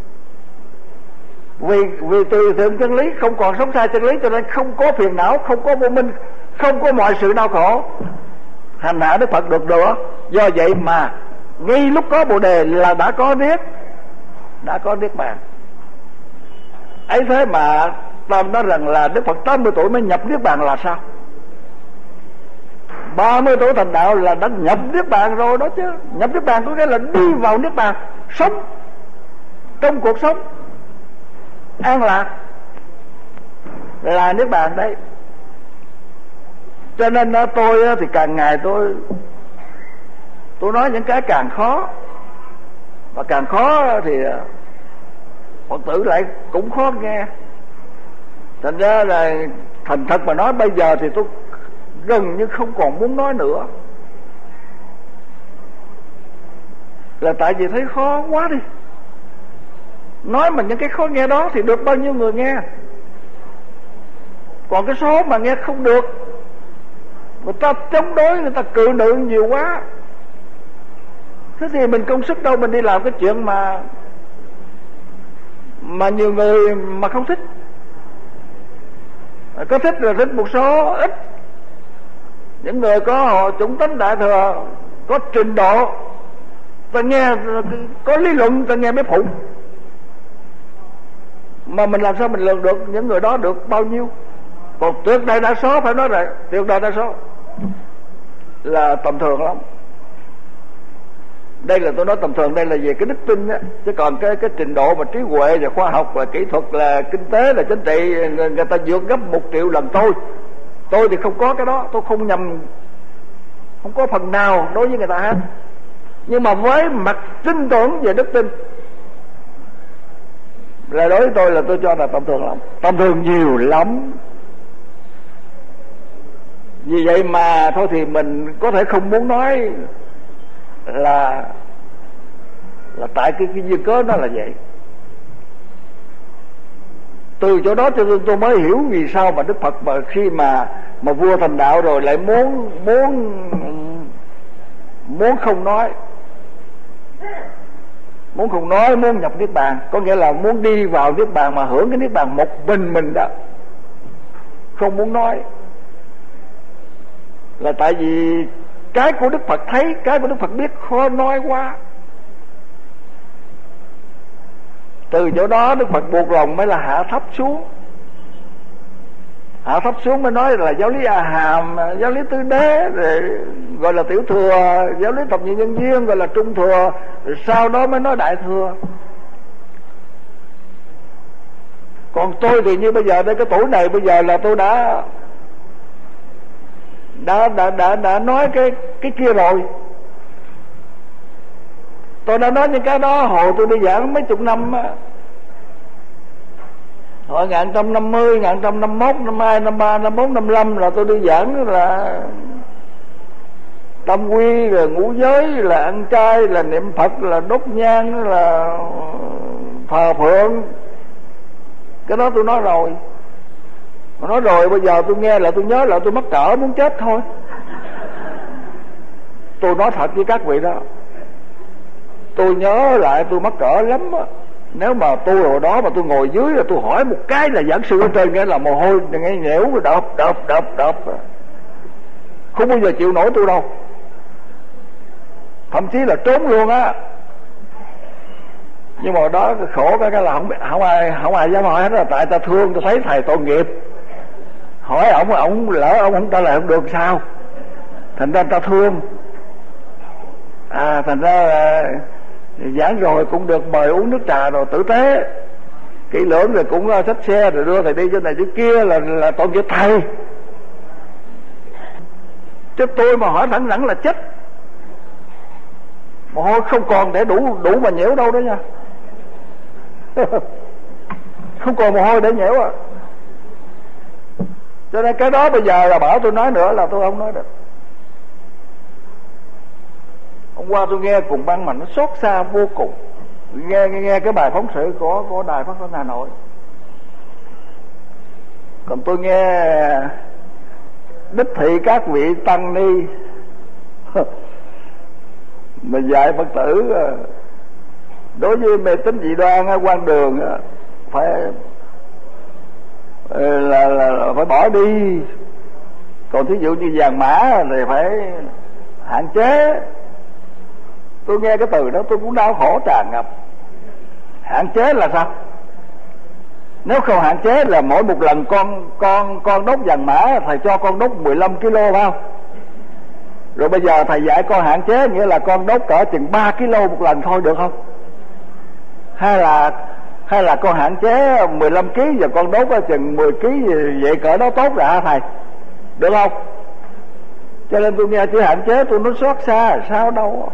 Vì từ thượng chân lý không còn sống sai chân lý, cho nên không có phiền não, không có vô minh, không có mọi sự đau khổ, hành hạ Đức Phật được nữa. Do vậy mà ngay lúc có Bồ Đề là đã có Niết Bàn. Ấy thế mà ta nói rằng là Đức Phật 80 tuổi mới nhập Niết Bàn là sao? 30 tuổi thành đạo là đã nhập Niết Bàn rồi đó chứ. Nhập Niết Bàn có nghĩa là đi vào Niết Bàn, sống trong cuộc sống an lạc là Niết Bàn đấy. Cho nên tôi thì càng ngày tôi nói những cái càng khó, và càng khó thì Phật tử lại cũng khó nghe. Thành ra là thành thật mà nói bây giờ thì tôi gần như không còn muốn nói nữa, là tại vì thấy khó quá đi. Nói mà những cái khó nghe đó thì được bao nhiêu người nghe, còn cái số mà nghe không được, người ta chống đối, người ta cự nữ nhiều quá. Thế thì mình công sức đâu mình đi làm cái chuyện mà nhiều người mà không thích. Có thích là thích một số ít, những người có chủng tánh đại thừa, có trình độ, ta nghe có lý luận, ta nghe mới phụng. Mà mình làm sao mình lường được những người đó được bao nhiêu? Còn tuyệt đại đa số, phải nói rồi, tuyệt đại đa số là tầm thường lắm. Đây là tôi nói tầm thường, đây là về cái đức tin á, chứ còn cái trình độ mà trí huệ và khoa học và kỹ thuật là kinh tế là chính trị, người ta vượt gấp 1 triệu lần tôi thì không có cái đó, tôi không nhầm, không có phần nào đối với người ta hết. Nhưng mà với mặt tin tưởng về đức tin là đối với tôi là tôi cho là tầm thường lắm, tầm thường nhiều lắm. Vì vậy mà thôi thì mình có thể không muốn nói là tại cái duyên cớ đó là vậy. Từ chỗ đó cho tôi mới hiểu vì sao mà Đức Phật mà khi mà vua thành đạo rồi lại muốn không nói, muốn nhập niết bàn, có nghĩa là muốn đi vào niết bàn mà hưởng cái niết bàn một mình đó, không muốn nói. Là tại vì cái của Đức Phật thấy, cái của Đức Phật biết khó nói quá. Từ chỗ đó Đức Phật buộc lòng mới là hạ thấp xuống mới nói là giáo lý A Hàm, giáo lý Tứ Đế, rồi gọi là tiểu thừa, giáo lý thập nhị nhân duyên gọi là trung thừa, rồi sau đó mới nói đại thừa. Còn tôi thì như bây giờ đây, cái tuổi này bây giờ là tôi đã nói cái kia rồi. Tôi đã nói những cái đó hồi tôi đi giảng mấy chục năm á, hồi 1950, 1951, 52, 53, 54, 55 là tôi đi giảng là tâm quy, là ngũ giới, là ăn chay, là niệm Phật, là đốt nhang, là thờ phượng. Cái đó tôi nói rồi. Mà nói rồi bây giờ tôi nghe là tôi nhớ là tôi mắc cỡ muốn chết thôi. Tôi nói thật với các vị đó, tôi nhớ lại tôi mắc cỡ lắm á. Nếu mà tôi hồi đó mà tôi ngồi dưới là tôi hỏi một cái là giảng sư ở trên nghĩa là mồ hôi nghe nhẽo đập, không bao giờ chịu nổi tôi đâu, thậm chí là trốn luôn á. Nhưng mà đó khổ cái là không ai dám hỏi hết, là tại ta thương, ta thấy thầy tội nghiệp, hỏi ổng lỡ ổng không trả lời không được sao, thành ra ta thương. Thành ra là giảng rồi cũng được mời uống nước trà rồi tử tế kỹ lưỡng, rồi cũng xách xe rồi đưa thầy đi chỗ này chỗ kia là tội nghiệp thầy. Chứ tôi mà hỏi thẳng thắn là chết, mồ hôi không còn để đủ mà nhễu đâu đó nha. Không còn mồ hôi để nhễu à. Cho nên cái đó bây giờ là bảo tôi nói nữa là tôi không nói được. Hôm qua tôi nghe cùng băng mà nó xót xa vô cùng, nghe cái bài phóng sự của Đài Phát thanh Hà Nội. Còn tôi nghe đích thị các vị tăng ni mà dạy Phật tử đối với mê tín dị đoan quan đường phải là phải bỏ đi, còn thí dụ như vàng mã thì phải hạn chế. Tôi nghe cái từ đó tôi cũng đau khổ tràn ngập. Hạn chế là sao? Nếu không hạn chế là mỗi một lần con đốt vàng mã thầy cho con đốt 15 kg phải không? Rồi bây giờ thầy dạy con hạn chế, nghĩa là con đốt cỡ chừng 3 kg một lần thôi được không? Hay là con hạn chế 15 kg và con đốt chừng 10 kg, vậy cỡ đó tốt rồi hả thầy? Được không? Cho nên tôi nghe chữ hạn chế tôi nói xót xa, sao đâu.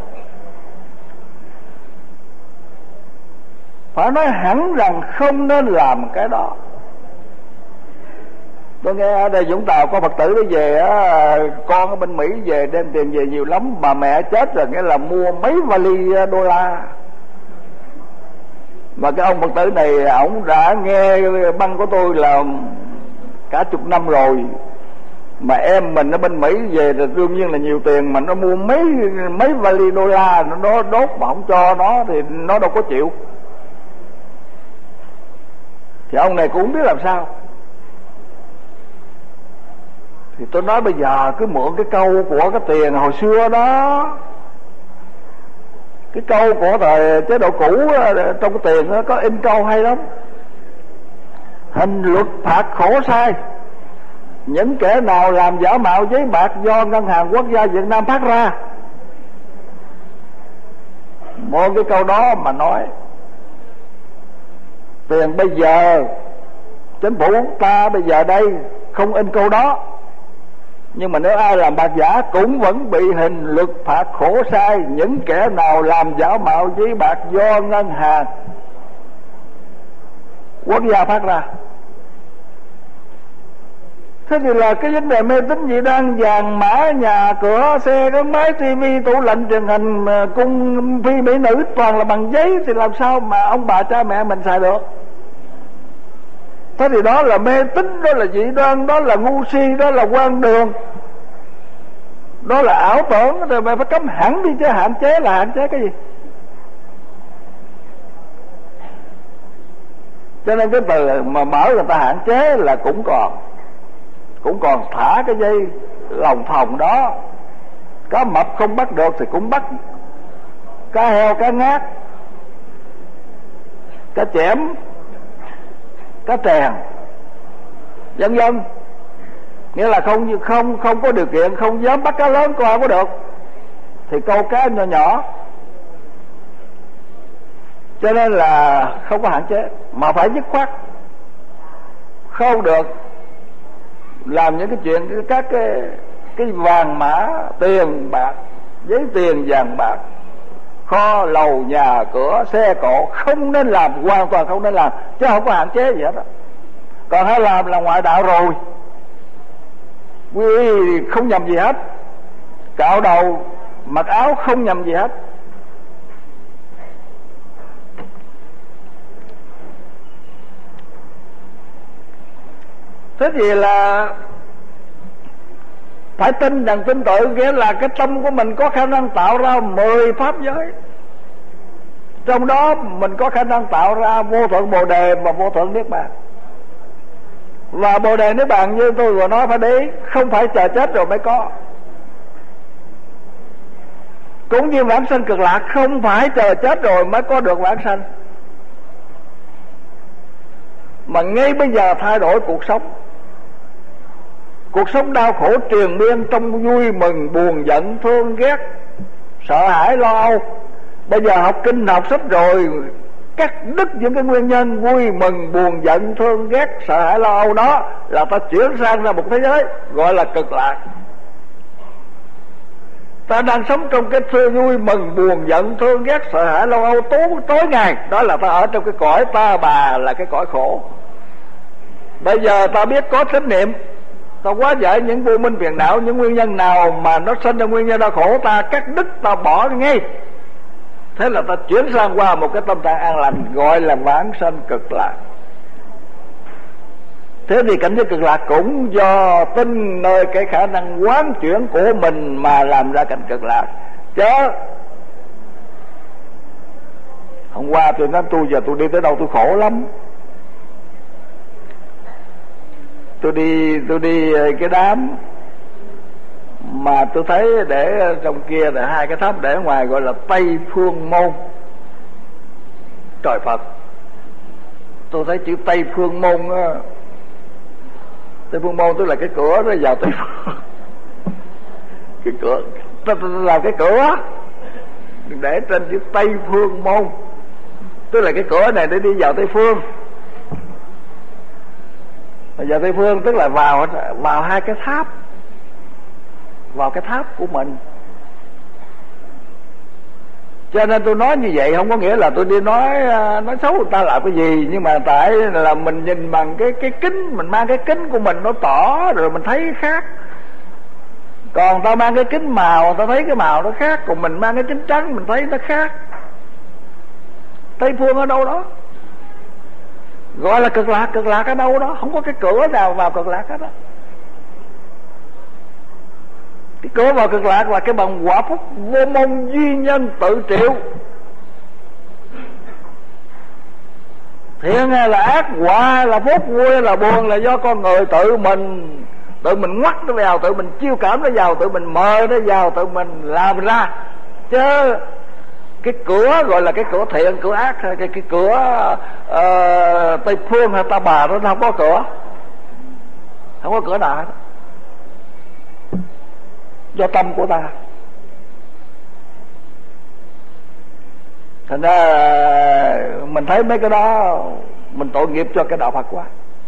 Phải nói hẳn rằng không nên làm cái đó. Tôi nghe ở đây Vũng Tàu có Phật tử đi về á, con ở bên Mỹ về đem tiền về nhiều lắm, bà mẹ chết rồi, nghĩa là mua mấy vali đô la. Mà cái ông Phật tử này ổng đã nghe băng của tôi là cả chục năm rồi, mà em mình ở bên Mỹ về thì đương nhiên là nhiều tiền, mà nó mua mấy vali đô la nó đốt mà không cho nó thì nó đâu có chịu. Thì ông này cũng không biết làm sao. Thì tôi nói bây giờ cứ mượn cái câu của cái tiền hồi xưa đó, cái câu của thời chế độ cũ trong cái tiền đó có in câu hay lắm: hình luật phạt khổ sai những kẻ nào làm giả mạo giấy bạc do ngân hàng quốc gia Việt Nam phát ra. Một cái câu đó mà nói tiền bây giờ chính phủ ta bây giờ đây không in câu đó, nhưng mà nếu ai làm bạc giả cũng vẫn bị hình luật phạt khổ sai những kẻ nào làm giả mạo giấy bạc do ngân hàng quốc gia phát ra. Thế thì là cái vấn đề mê tín dị đoan, vàng mã, nhà cửa, xe gắn máy, tivi, tủ lạnh, truyền hình, cung phi mỹ nữ toàn là bằng giấy, thì làm sao mà ông bà cha mẹ mình xài được? Thế thì đó là mê tín, đó là dị đoan, đó là ngu si, đó là hoang đường, đó là ảo tưởng. Rồi mày phải cấm hẳn đi chứ. Hạn chế là hạn chế cái gì? Cho nên cái từ mà bảo người ta hạn chế là cũng còn thả cái dây lòng phòng đó. Cá mập không bắt được thì cũng bắt cá heo, cá ngát, cá chẽm, cá trèn, vân vân. Nghĩa là không có điều kiện, không dám bắt cá lớn, coi không có được thì câu cá nhỏ nhỏ. Cho nên là không có hạn chế, mà phải dứt khoát. Không được làm những cái chuyện các cái vàng mã, tiền bạc, giấy tiền vàng bạc, kho lầu, nhà cửa, xe cộ, không nên làm, hoàn toàn không nên làm, chứ không có hạn chế gì hết đó. Còn hay làm là ngoại đạo rồi, quy không nhầm gì hết, cạo đầu mặc áo không nhầm gì hết. Thế thì là phải tin rằng tin tội, nghĩa là cái tâm của mình có khả năng tạo ra 10 pháp giới. Trong đó mình có khả năng tạo ra vô thượng bồ đề và vô thượng niết bàn. Và bồ đề niết bàn như tôi vừa nói, phải để không phải chờ chết rồi mới có. Cũng như vãng sanh cực lạc, không phải chờ chết rồi mới có được vãng sanh, mà ngay bây giờ thay đổi cuộc sống. Cuộc sống đau khổ triền miên trong vui mừng, buồn giận, thương ghét, sợ hãi, lo âu. Bây giờ học kinh học sách rồi, cắt đứt những cái nguyên nhân vui mừng, buồn giận, thương ghét, sợ hãi, lo âu đó, là ta chuyển sang ra một thế giới gọi là cực lạc. Ta đang sống trong cái vui mừng, buồn giận, thương ghét, sợ hãi, lo âu tối ngày. Đó là ta ở trong cái cõi ta bà, là cái cõi khổ. Bây giờ ta biết có chánh niệm, ta hóa giải những vô minh phiền não, những nguyên nhân nào mà nó sinh ra nguyên nhân đau khổ, ta cắt đứt, ta bỏ ngay. Thế là ta chuyển sang qua một cái tâm trạng an lành, gọi là vãng sanh cực lạc. Thế thì cảnh giới cực lạc cũng do tin nơi cái khả năng quán chuyển của mình mà làm ra cảnh cực lạc. Chứ hôm qua tôi nói giờ tôi đi tới đâu tôi khổ lắm. Tôi đi cái đám mà tôi thấy để trong kia là 2 cái tháp để ngoài gọi là Tây Phương Môn trời Phật. Tôi thấy chữ Tây Phương Môn á, Tây Phương Môn tức là cái cửa nó vào Tây Phương. Cái cửa làm cái cửa để trên chữ Tây Phương Môn, tức là cái cửa này để đi vào Tây Phương. Bây giờ Tây Phương tức là vào 2 cái tháp, vào cái tháp của mình. Cho nên tôi nói như vậy không có nghĩa là tôi đi nói xấu người ta làm cái gì, nhưng mà tại là mình nhìn bằng cái kính, mình mang cái kính của mình nó tỏ rồi mình thấy khác. Còn ta mang cái kính màu, ta thấy cái màu nó khác, còn mình mang cái kính trắng mình thấy nó khác. Tây Phương ở đâu đó gọi là cực lạc ở đâu đó, không có cái cửa nào vào cực lạc hết đó. Cái cửa vào cực lạc là cái bằng quả phúc vô môn duy nhân tự triệu. Thiện hay là ác, quả là phúc, vui là buồn, là do con người tự mình ngoắt nó vào, tự mình chiêu cảm nó vào, tự mình mời nó vào, tự mình làm ra. Chứ cái cửa gọi là cái cửa thiện, cửa ác, cái cửa Tây Phương hay Ta Bà nó không có cửa, không có cửa nào hết. Do tâm của ta. Thành ra mình thấy mấy cái đó mình tội nghiệp cho cái đạo Phật quá.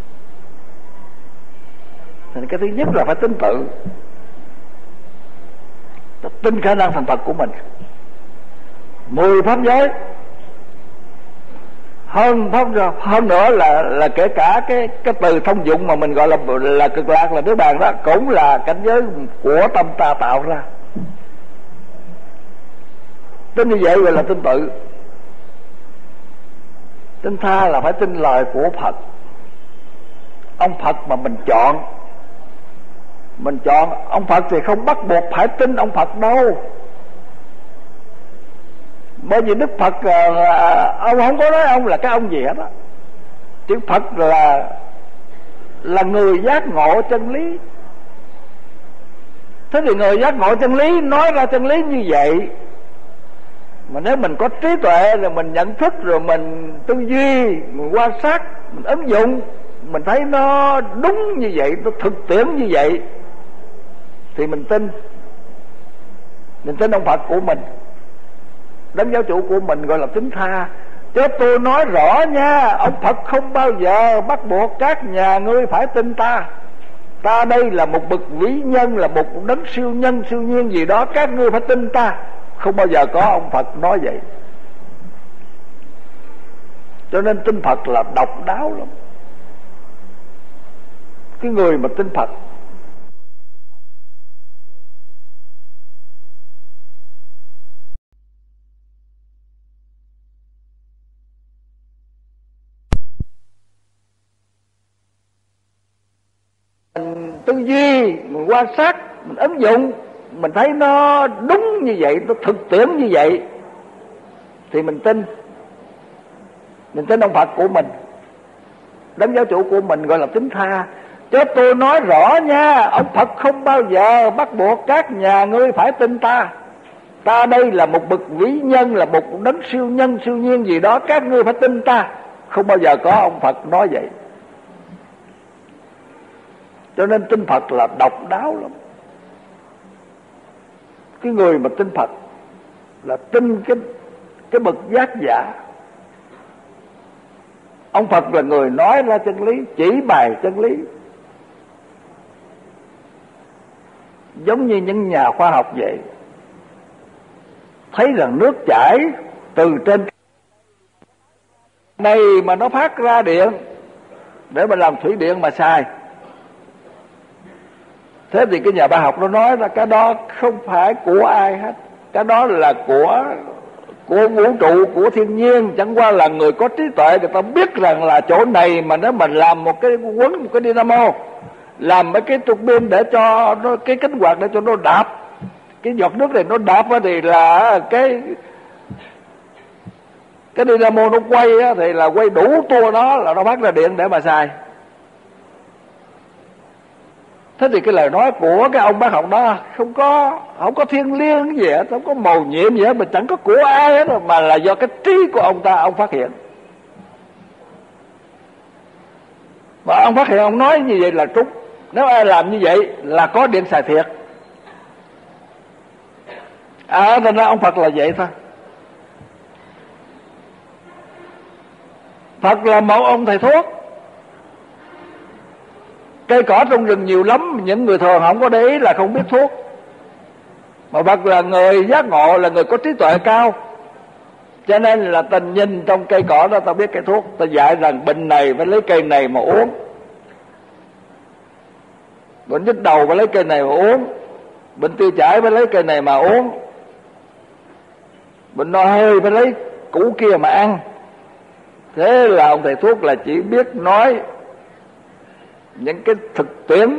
Thành cái thứ nhất là phải tin tự, tin khả năng thành Phật của mình. 10 pháp giới hơn nữa là kể cả cái từ thông dụng mà mình gọi là cực lạc, là Niết Bàn đó, cũng là cảnh giới của tâm ta tạo ra. Tin như vậy gọi là tin tự. Tin tha là phải tin lời của Phật. Ông Phật mà mình chọn ông Phật thì không bắt buộc phải tin ông Phật đâu. Bởi vì Đức Phật ông không có nói ông là cái ông gì hết á. Chữ Phật là người giác ngộ chân lý. Thế thì người giác ngộ chân lý nói ra chân lý như vậy, mà nếu mình có trí tuệ rồi mình nhận thức, rồi mình tư duy, mình quan sát, mình ứng dụng, mình thấy nó đúng như vậy, nó thực tiễn như vậy, thì mình tin ông Phật của mình, đấng giáo chủ của mình, gọi là tín tha. Chứ tôi nói rõ nha, ông Phật không bao giờ bắt buộc các nhà ngươi phải tin ta. Ta đây là một bậc vĩ nhân, là một đấng siêu nhân siêu nhiên gì đó, các ngươi phải tin ta. Không bao giờ có ông Phật nói vậy. Cho nên tin Phật là độc đáo lắm. Cái người mà tin Phật mình tư duy, mình quan sát, mình ứng dụng, mình thấy nó đúng như vậy, nó thực tiễn như vậy, thì mình tin ông Phật của mình, đấng giáo chủ của mình, gọi là tín tha. Chứ tôi nói rõ nha, ông Phật không bao giờ bắt buộc các nhà ngươi phải tin ta. Ta đây là một bậc vĩ nhân, là một đấng siêu nhân siêu nhiên gì đó, các ngươi phải tin ta. Không bao giờ có ông Phật nói vậy. Cho nên tin Phật là độc đáo lắm. Cái người mà tin Phật là tin cái bậc giác giả. Ông Phật là người nói ra chân lý, chỉ bày chân lý. Giống như những nhà khoa học vậy, thấy rằng nước chảy từ trên này mà nó phát ra điện để mà làm thủy điện mà xài. Thế thì cái nhà khoa học nó nói là cái đó không phải của ai hết, cái đó là của vũ trụ, của thiên nhiên. Chẳng qua là người có trí tuệ, người ta biết rằng là chỗ này mà nếu mình làm một cái dynamo, làm mấy cái trục pin để cho nó, cái cánh quạt để cho nó đạp cái giọt nước này, nó đạp thì là cái dynamo nó quay thì là quay đủ tua nó, là nó phát ra điện để mà xài. Thế thì cái lời nói của cái ông bác học đó không có thiêng liêng gì hết, không có mầu nhiệm gì hết, mà chẳng có của ai hết, mà là do cái trí của ông ta, ông phát hiện. Mà ông phát hiện, ông nói như vậy là trúng. Nếu ai làm như vậy là có điện xài thiệt. Thành ra ông Phật là vậy thôi. Phật là một ông thầy thuốc. Cây cỏ trong rừng nhiều lắm, những người thường không có để ý là không biết thuốc. Mà Phật là người giác ngộ, là người có trí tuệ cao, cho nên là ta nhìn trong cây cỏ đó ta biết cây thuốc. Ta dạy rằng bệnh này phải lấy cây này mà uống, bệnh nhức đầu phải lấy cây này mà uống, bệnh tiêu chảy phải lấy cây này mà uống, bệnh no hơi phải lấy củ kia mà ăn. Thế là ông thầy thuốc là chỉ biết nói những cái thực tiễn,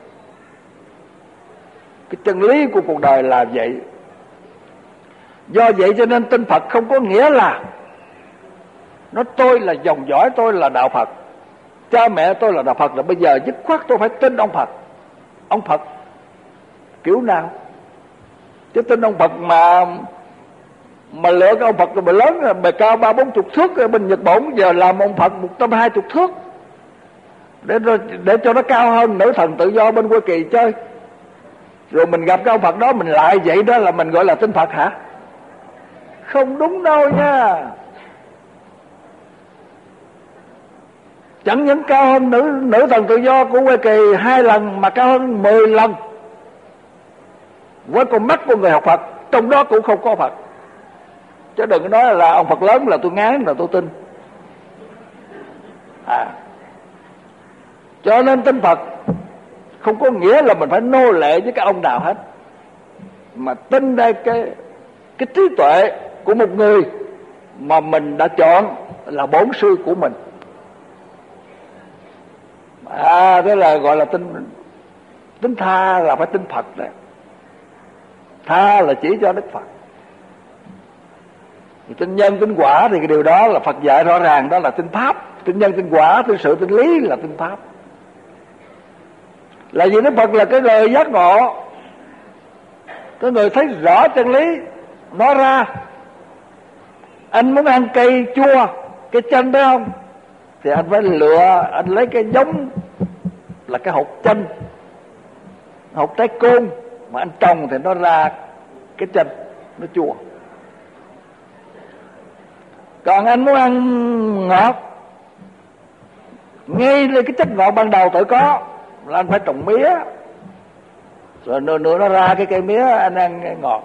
cái chân lý của cuộc đời là vậy. Do vậy cho nên tin Phật không có nghĩa là nói tôi là dòng dõi, tôi là đạo Phật, cha mẹ tôi là đạo Phật, là bây giờ dứt khoát tôi phải tin ông Phật. Ông Phật kiểu nào? Chứ tin ông Phật mà lựa cái ông Phật rồi bề lớn, bề cao 30-40 thước, bên Nhật Bản giờ làm ông Phật 120 thước để cho nó cao hơn nữ thần tự do bên Hoa Kỳ chơi. Rồi mình gặp cái ông Phật đó mình lại vậy, đó là mình gọi là tin Phật hả? Không đúng đâu nha. Chẳng những cao hơn nữ thần tự do của Huệ Kỳ 2 lần, mà cao hơn 10 lần với con mắt của người học Phật. Trong đó cũng không có Phật. Chứ đừng nói là ông Phật lớn là tôi ngán, là tôi tin. Cho nên tin Phật không có nghĩa là mình phải nô lệ với cái ông nào hết, mà tin đây cái trí tuệ của một người mà mình đã chọn là bổn sư của mình. Thế là gọi là tin tha, là phải tin Phật này. Tha là chỉ cho Đức Phật. Thì tin nhân tin quả thì cái điều đó là Phật dạy rõ ràng, đó là tin pháp. Tin nhân tin quả, tin sự tin lý là tin pháp. Là vì Đức Phật là cái người giác ngộ, cái người thấy rõ chân lý. Nói ra anh muốn ăn cây chua, cái chanh phải không, thì anh phải lựa, anh lấy cái giống là cái hột chanh, hột trái côn mà anh trồng thì nó ra cái chanh, nó chua. Còn anh muốn ăn ngọt, ngay lên cái chất ngọt ban đầu tự có, là anh phải trồng mía, rồi nữa nó ra cái cây mía anh ăn ngọt.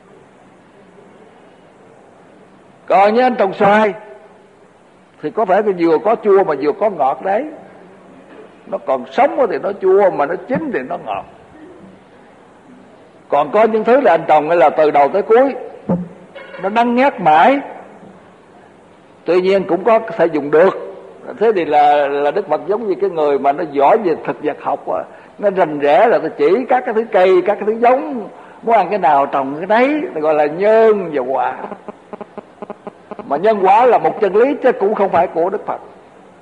Còn như anh trồng xoài thì có phải vừa có chua mà vừa có ngọt đấy. Nó còn sống thì nó chua, mà nó chín thì nó ngọt. Còn có những thứ là anh trồng là từ đầu tới cuối nó đắng ngắt mãi, tuy nhiên cũng có thể dùng được. Thế thì là Đức Phật giống như cái người mà nó giỏi về thực vật học, nó rành rẽ là tôi chỉ các cái thứ cây, các cái thứ giống, muốn ăn cái nào trồng cái đấy, gọi là nhân và quả. Mà nhân quả là một chân lý chứ cũng không phải của Đức Phật.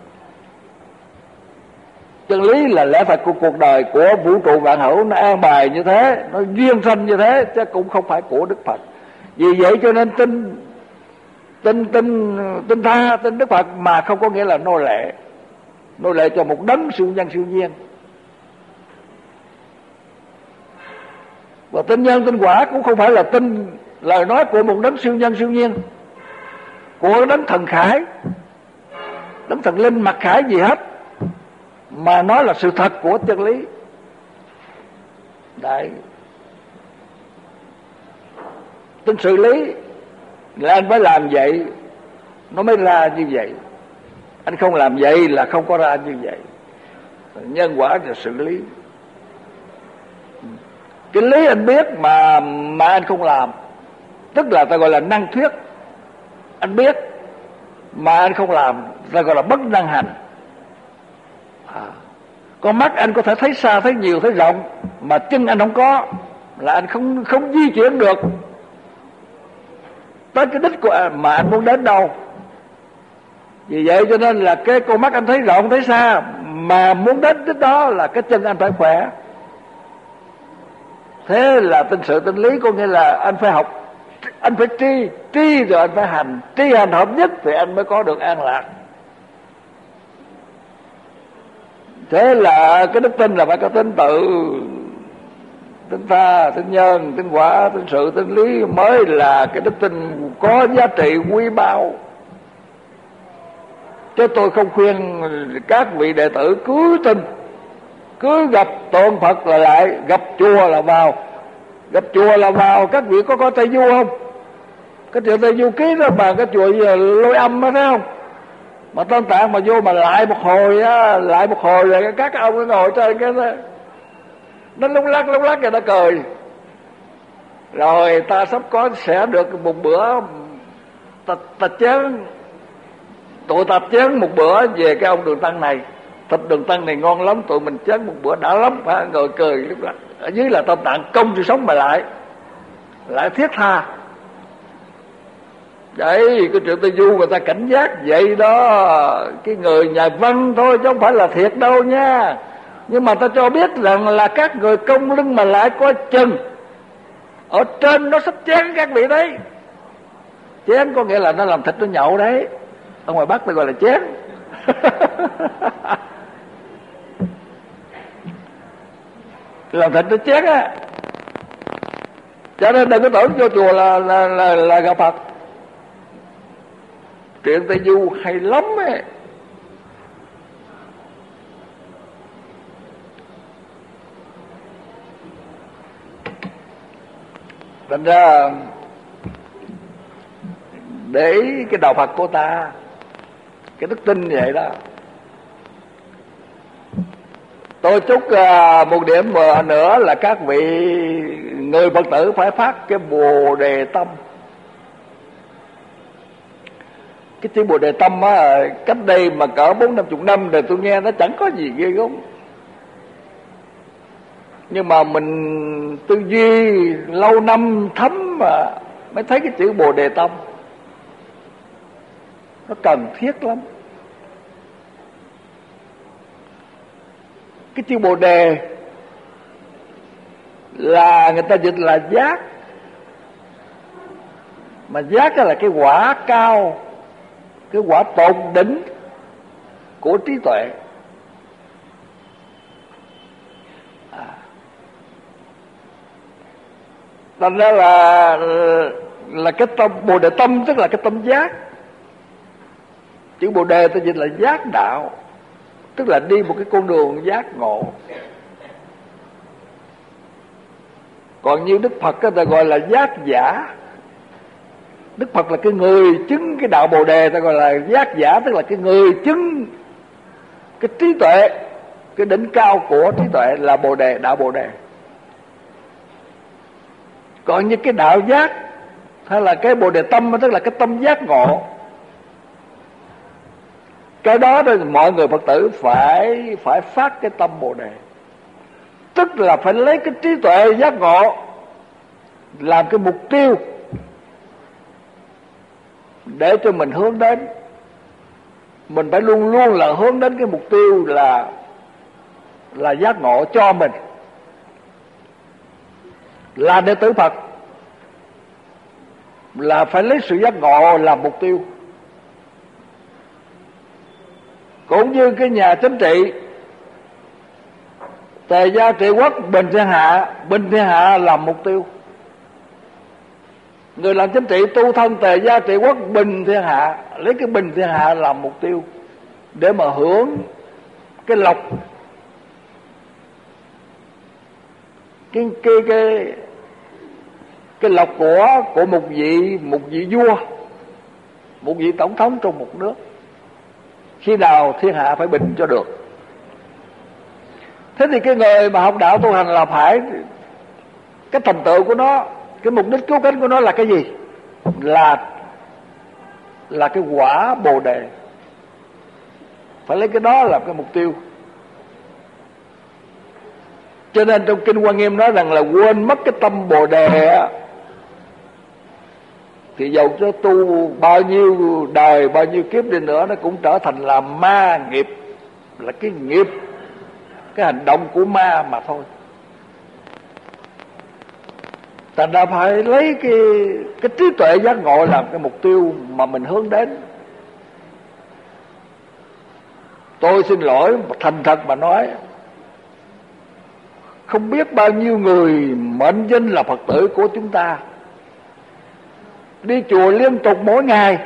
Chân lý là lẽ thật của cuộc đời, của vũ trụ vạn hữu, nó an bài như thế, nó duyên sanh như thế, chứ cũng không phải của Đức Phật. Vì vậy cho nên tin tha, tin Đức Phật mà không có nghĩa là nô lệ cho một đấng siêu nhân siêu nhiên. Và tin nhân tin quả cũng không phải là tin lời nói của một đấng siêu nhân siêu nhiên, của đấng thần khải, đấng thần linh mặc khải gì hết, mà nó là sự thật của chân lý. Đấy, tin sự lý là anh phải làm vậy nó mới ra như vậy. Anh không làm vậy là không có ra như vậy. Nhân quả là sự lý. Cái lý anh biết mà anh không làm, tức là ta gọi là năng thuyết. Anh biết mà anh không làm, ta gọi là bất năng hành. Con mắt anh có thể thấy xa, thấy nhiều, thấy rộng, mà chân anh không có, là anh không di chuyển được tới cái đích của mà anh muốn đến đâu. Vì vậy cho nên là cái con mắt anh thấy rộng, thấy xa, mà muốn đến đích đó là cái chân anh phải khỏe. Thế là tin sự tin lý có nghĩa là anh phải học, anh phải tri rồi anh phải hành, tri hành hợp nhất thì anh mới có được an lạc. Thế là cái đức tin là phải có tin tự, tin tha, tin nhân, tin quả, tin sự, tin lý mới là cái đức tin có giá trị quý báu. Chứ tôi không khuyên các vị đệ tử cứ tin, cứ gặp tôn Phật là lại, gặp chùa là vào. Gặp chùa là vào. Các vị có coi Tây Du không? Cái chùa Tây Du Ký đó mà, cái chùa Lôi Âm đó thấy không? Mà Tân Tạng mà vô mà lại một hồi á, lại một hồi rồi các ông nó ngồi trên cái đó, nó lúc lắc rồi nó cười. Rồi ta sắp có sẽ được một bữa ta chén, tụi ta chén một bữa về cái ông Đường Tăng này. Thịt Đường Tăng này ngon lắm, tụi mình chén một bữa đã lắm, phải ngồi cười lúc đó. Ở dưới là Tân Tạng công sự sống mà lại thiết tha. Đấy, cái chuyện Tây Du người ta cảnh giác vậy đó. Cái người nhà văn thôi chứ không phải là thiệt đâu nha. Nhưng mà ta cho biết rằng là các người công lưng mà lại coi chừng, ở trên nó sắp chén các vị đấy. Chén có nghĩa là nó làm thịt nó nhậu đấy. Ở ngoài Bắc ta gọi là chén. Làm thịt nó chén á. Cho nên đừng có tưởng vô chùa là gặp Phật. Truyện Tây Du hay lắm ấy. Thành ra để cái đạo Phật của ta, cái đức tin vậy đó. Tôi chúc một điểm nữa là các vị người Phật tử phải phát cái Bồ Đề Tâm. Cái chữ Bồ Đề Tâm á, cách đây mà cỡ 40-50 năm rồi tôi nghe nó chẳng có gì ghê gớm. Nhưng mà mình tư duy lâu năm thấm mà mới thấy cái chữ Bồ Đề Tâm nó cần thiết lắm. Cái chữ Bồ Đề là người ta dịch là giác, mà giác là cái quả cao, cái quả tột đỉnh của trí tuệ. Thành ra là cái tâm Bồ Đề Tâm tức là cái tâm giác. Chữ Bồ Đề ta dịch là giác đạo, tức là đi một cái con đường giác ngộ. Còn như Đức Phật ta gọi là giác giả. Đức Phật là cái người chứng cái đạo Bồ Đề, ta gọi là giác giả, tức là cái người chứng cái trí tuệ, cái đỉnh cao của trí tuệ là Bồ Đề, đạo Bồ Đề. Còn như cái đạo giác hay là cái Bồ Đề Tâm tức là cái tâm giác ngộ. Cái đó thì mọi người Phật tử phải phát cái tâm Bồ Đề, tức là phải lấy cái trí tuệ giác ngộ làm cái mục tiêu để cho mình hướng đến. Mình phải luôn luôn là hướng đến cái mục tiêu là giác ngộ cho mình. Là đệ tử Phật là phải lấy sự giác ngộ làm mục tiêu. Cũng như cái nhà chính trị Tề gia trị quốc bình thiên hạ làm mục tiêu. Người làm chính trị tu thân Tề gia trị quốc bình thiên hạ, lấy cái bình thiên hạ làm mục tiêu để mà hưởng cái lộc, cái lộc của một vị vua, một vị tổng thống trong một nước. Khi nào thiên hạ phải bình cho được. Thế thì cái người mà học đạo tu hành là phải cái thành tựu của nó, cái mục đích cứu cánh của nó là cái gì? Là cái quả Bồ Đề. Phải lấy cái đó làm cái mục tiêu. Cho nên trong Kinh Hoa Nghiêm nói rằng là quên mất cái tâm Bồ Đề á, thì dầu cho tu bao nhiêu đời, bao nhiêu kiếp đi nữa, nó cũng trở thành là ma nghiệp, là cái nghiệp, cái hành động của ma mà thôi. Thành ra phải lấy cái trí tuệ giác ngộ làm cái mục tiêu mà mình hướng đến. Tôi xin lỗi, thành thật mà nói, không biết bao nhiêu người mệnh danh là Phật tử của chúng ta đi chùa liên tục mỗi ngày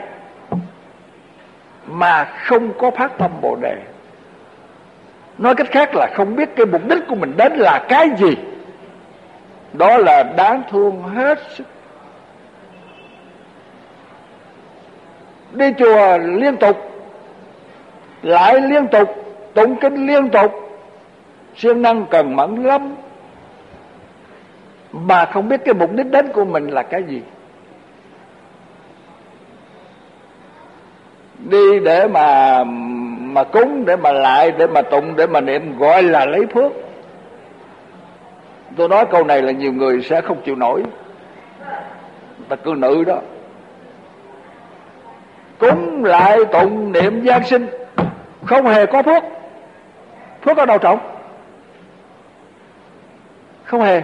mà không có phát tâm Bồ Đề. Nói cách khác là không biết cái mục đích của mình đến là cái gì. Đó là đáng thương hết sức. Đi chùa liên tục, lại liên tục, tụng kinh liên tục, siêng năng cần mẫn lắm, mà không biết cái mục đích đến của mình là cái gì. Đi để mà cúng, để mà lại, để mà tụng, để mà niệm gọi là lấy phước. Tôi nói câu này là nhiều người sẽ không chịu nổi. Ta cư nữ đó, cúng lại tụng niệm giáng sinh không hề có phước. Phước ở đâu trọng? Không hề.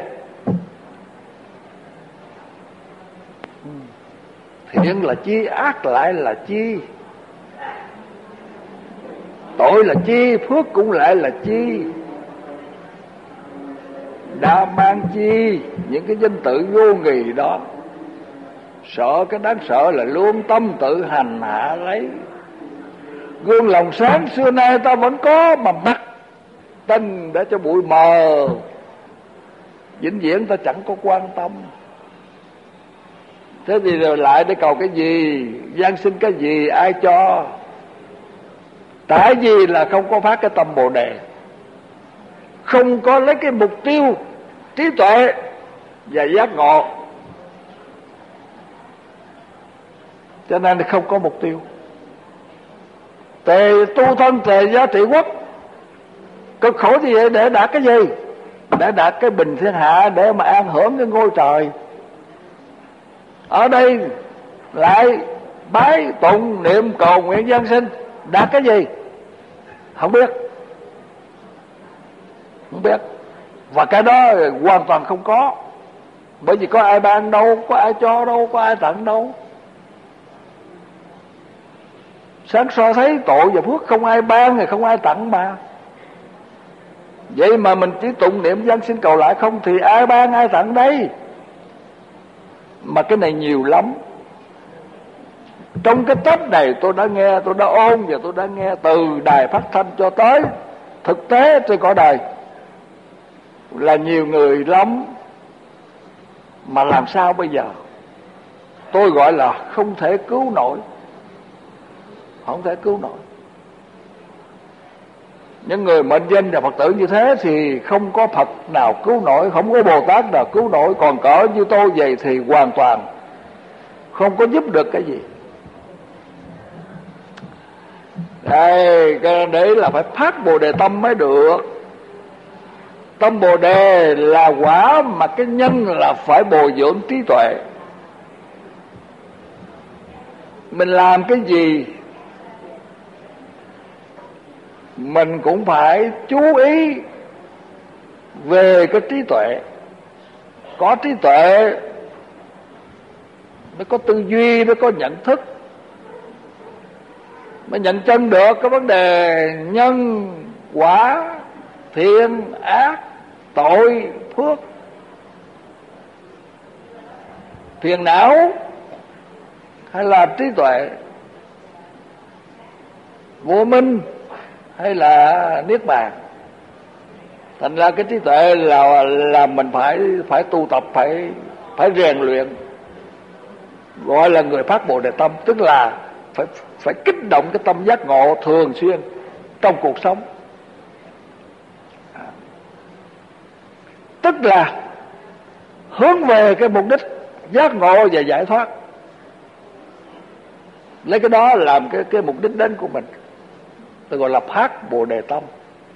Thiện là chi, ác lại là chi, tội là chi, phước cũng lại là chi. Đã mang chi những cái danh tự vô nghì đó, Sợ cái đáng sợ là luôn tâm tự hành hạ lấy. Gương lòng sáng xưa nay ta vẫn có, mà mắt tinh để cho bụi mờ. Vĩnh viễn ta chẳng có quan tâm. Thế thì rồi lại để cầu cái gì? Giáng sinh cái gì? Ai cho? Tại vì là không có phát cái tâm Bồ Đề, không có lấy cái mục tiêu trí tuệ và giác ngộ, cho nên không có mục tiêu. Tề tu thân tề giá trị quốc, cực khổ như vậy để đạt cái gì? Để đạt cái bình thiên hạ, để mà an hưởng cái ngôi trời. Ở đây lại bái tụng niệm cầu nguyện giáng sinh, đạt cái gì? Không biết. Không biết. Và cái đó hoàn toàn không có. Bởi vì có ai ban đâu, có ai cho đâu, có ai tặng đâu. Sáng so thấy tội và phước không ai ban thì không ai tặng mà. Vậy mà mình chỉ tụng niệm giáng sinh cầu lại không thì ai ban ai tặng đây? Mà cái này nhiều lắm. Trong cái Tết này tôi đã nghe, tôi đã ôn và tôi đã nghe từ đài phát thanh cho tới thực tế trên cõi đời là nhiều người lắm. Mà làm sao bây giờ? Tôi gọi là không thể cứu nổi. Không thể cứu nổi. Những người mệnh danh là Phật tử như thế thì không có Phật nào cứu nổi, không có Bồ Tát nào cứu nổi. Còn cỡ như tôi vậy thì hoàn toàn không có giúp được cái gì. Đây, đấy là phải phát Bồ Đề tâm mới được. Tâm Bồ Đề là quả, mà cái nhân là phải bồi dưỡng trí tuệ. Mình làm cái gì mình cũng phải chú ý về cái trí tuệ. Có trí tuệ mới có tư duy, mới có nhận thức, mới nhận chân được cái vấn đề nhân quả, thiện ác, tội phước, phiền não hay là trí tuệ, vô minh hay là niết bàn. Thành ra cái trí tuệ là mình phải tu tập, phải rèn luyện. Gọi là người phát Bồ Đề tâm, tức là phải kích động cái tâm giác ngộ thường xuyên trong cuộc sống. Tức là hướng về cái mục đích giác ngộ và giải thoát, lấy cái đó làm cái mục đích đến của mình. Tôi gọi là phát Bồ Đề tâm.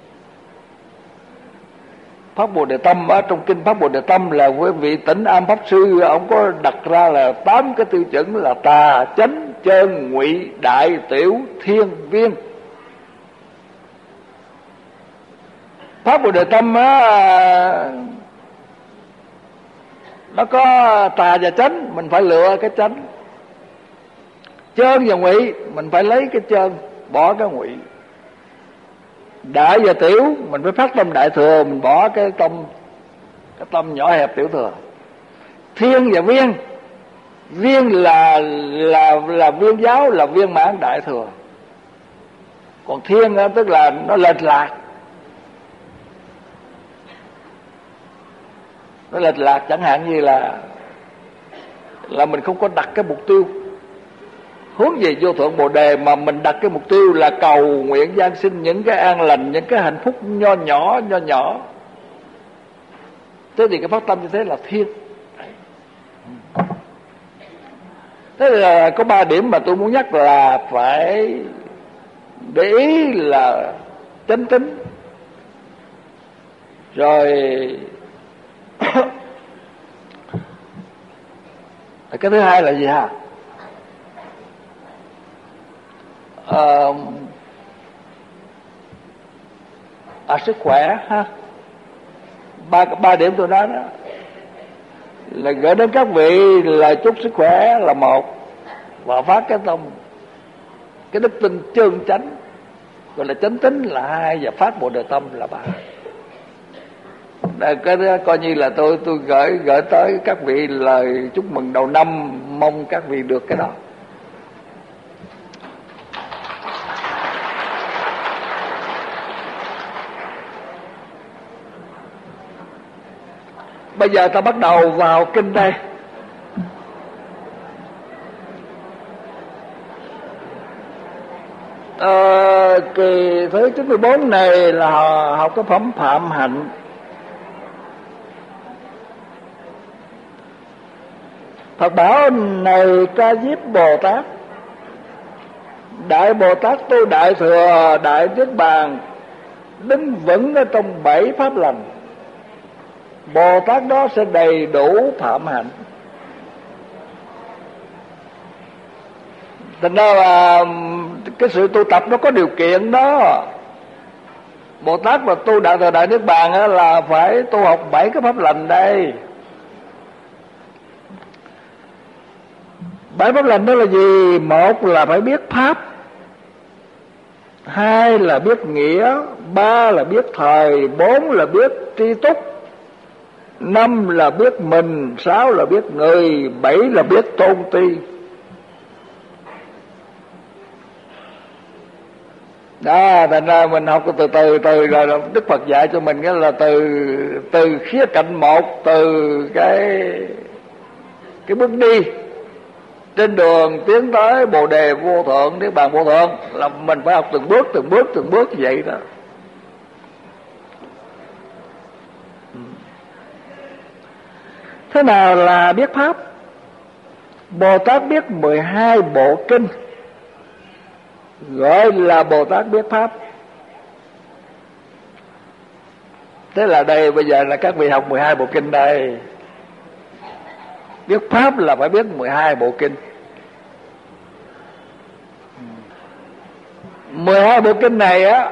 Phát Bồ Đề tâm ở trong kinh Phát Bồ Đề tâm là quý vị Tĩnh Am Pháp Sư ông có đặt ra là 8 cái tiêu chuẩn là tà, chánh, chân, ngụy, đại, tiểu, thiên, viên. Phát Bồ Đề tâm á, nó có tà và chánh, mình phải lựa cái chánh. Chân và ngụy, mình phải lấy cái chân, bỏ cái ngụy. Đại và tiểu, mình phải phát tâm đại thừa, mình bỏ cái tâm nhỏ hẹp tiểu thừa. Thiên và viên, viên là viên giáo, là viên mãn đại thừa. Còn thiên đó, tức là nó lệch lạc. Nó lệch lạc chẳng hạn như là mình không có đặt cái mục tiêu hướng về vô thượng Bồ Đề, mà mình đặt cái mục tiêu là cầu nguyện giáng sinh những cái an lành, những cái hạnh phúc nho nhỏ. Thế thì cái phát tâm như thế là thiên. Thế là có 3 điểm mà tôi muốn nhắc là phải để ý là chánh tín, rồi cái thứ hai là gì hả? Sức khỏe ha. Ba điểm tôi nói đó là gửi đến các vị là chúc sức khỏe là một, và phát cái tâm, cái đức tin chân chánh gọi là chánh tín là 2, và phát Bồ Đề tâm là 3. Cái đó coi như là tôi gửi tới các vị lời chúc mừng đầu năm, mong các vị được cái đó. Bây giờ ta bắt đầu vào kinh đây. Kỳ thứ 94 này là học cái phẩm Phạm Hạnh. Phật bảo này Ca Diếp Bồ Tát, Đại Bồ Tát tu Đại Thừa Đại Niết Bàn, đứng vững ở trong 7 pháp lành. Bồ Tát đó sẽ đầy đủ phạm hạnh. Thành ra là cái sự tu tập nó có điều kiện đó. Bồ Tát mà tu Đại Thừa Đại Niết Bàn là phải tu học 7 cái pháp lành đây. 7 pháp lành đó là gì? Một là phải biết pháp, hai là biết nghĩa, ba là biết thời, bốn là biết tri túc, năm là biết mình, sáu là biết người, bảy là biết tôn ti. Đó, thành ra mình học từ từ rồi Đức Phật dạy cho mình cái là từ khía cạnh một, từ cái bước đi trên đường tiến tới Bồ Đề Vô Thượng, Niết Bàn Vô Thượng, là mình phải học từng bước vậy đó. Thế nào là biết pháp? Bồ Tát biết 12 bộ kinh, gọi là Bồ Tát biết pháp. Thế là đây bây giờ là các vị học 12 bộ kinh đây. Biết pháp là phải biết 12 bộ kinh. 12 bộ kinh này á,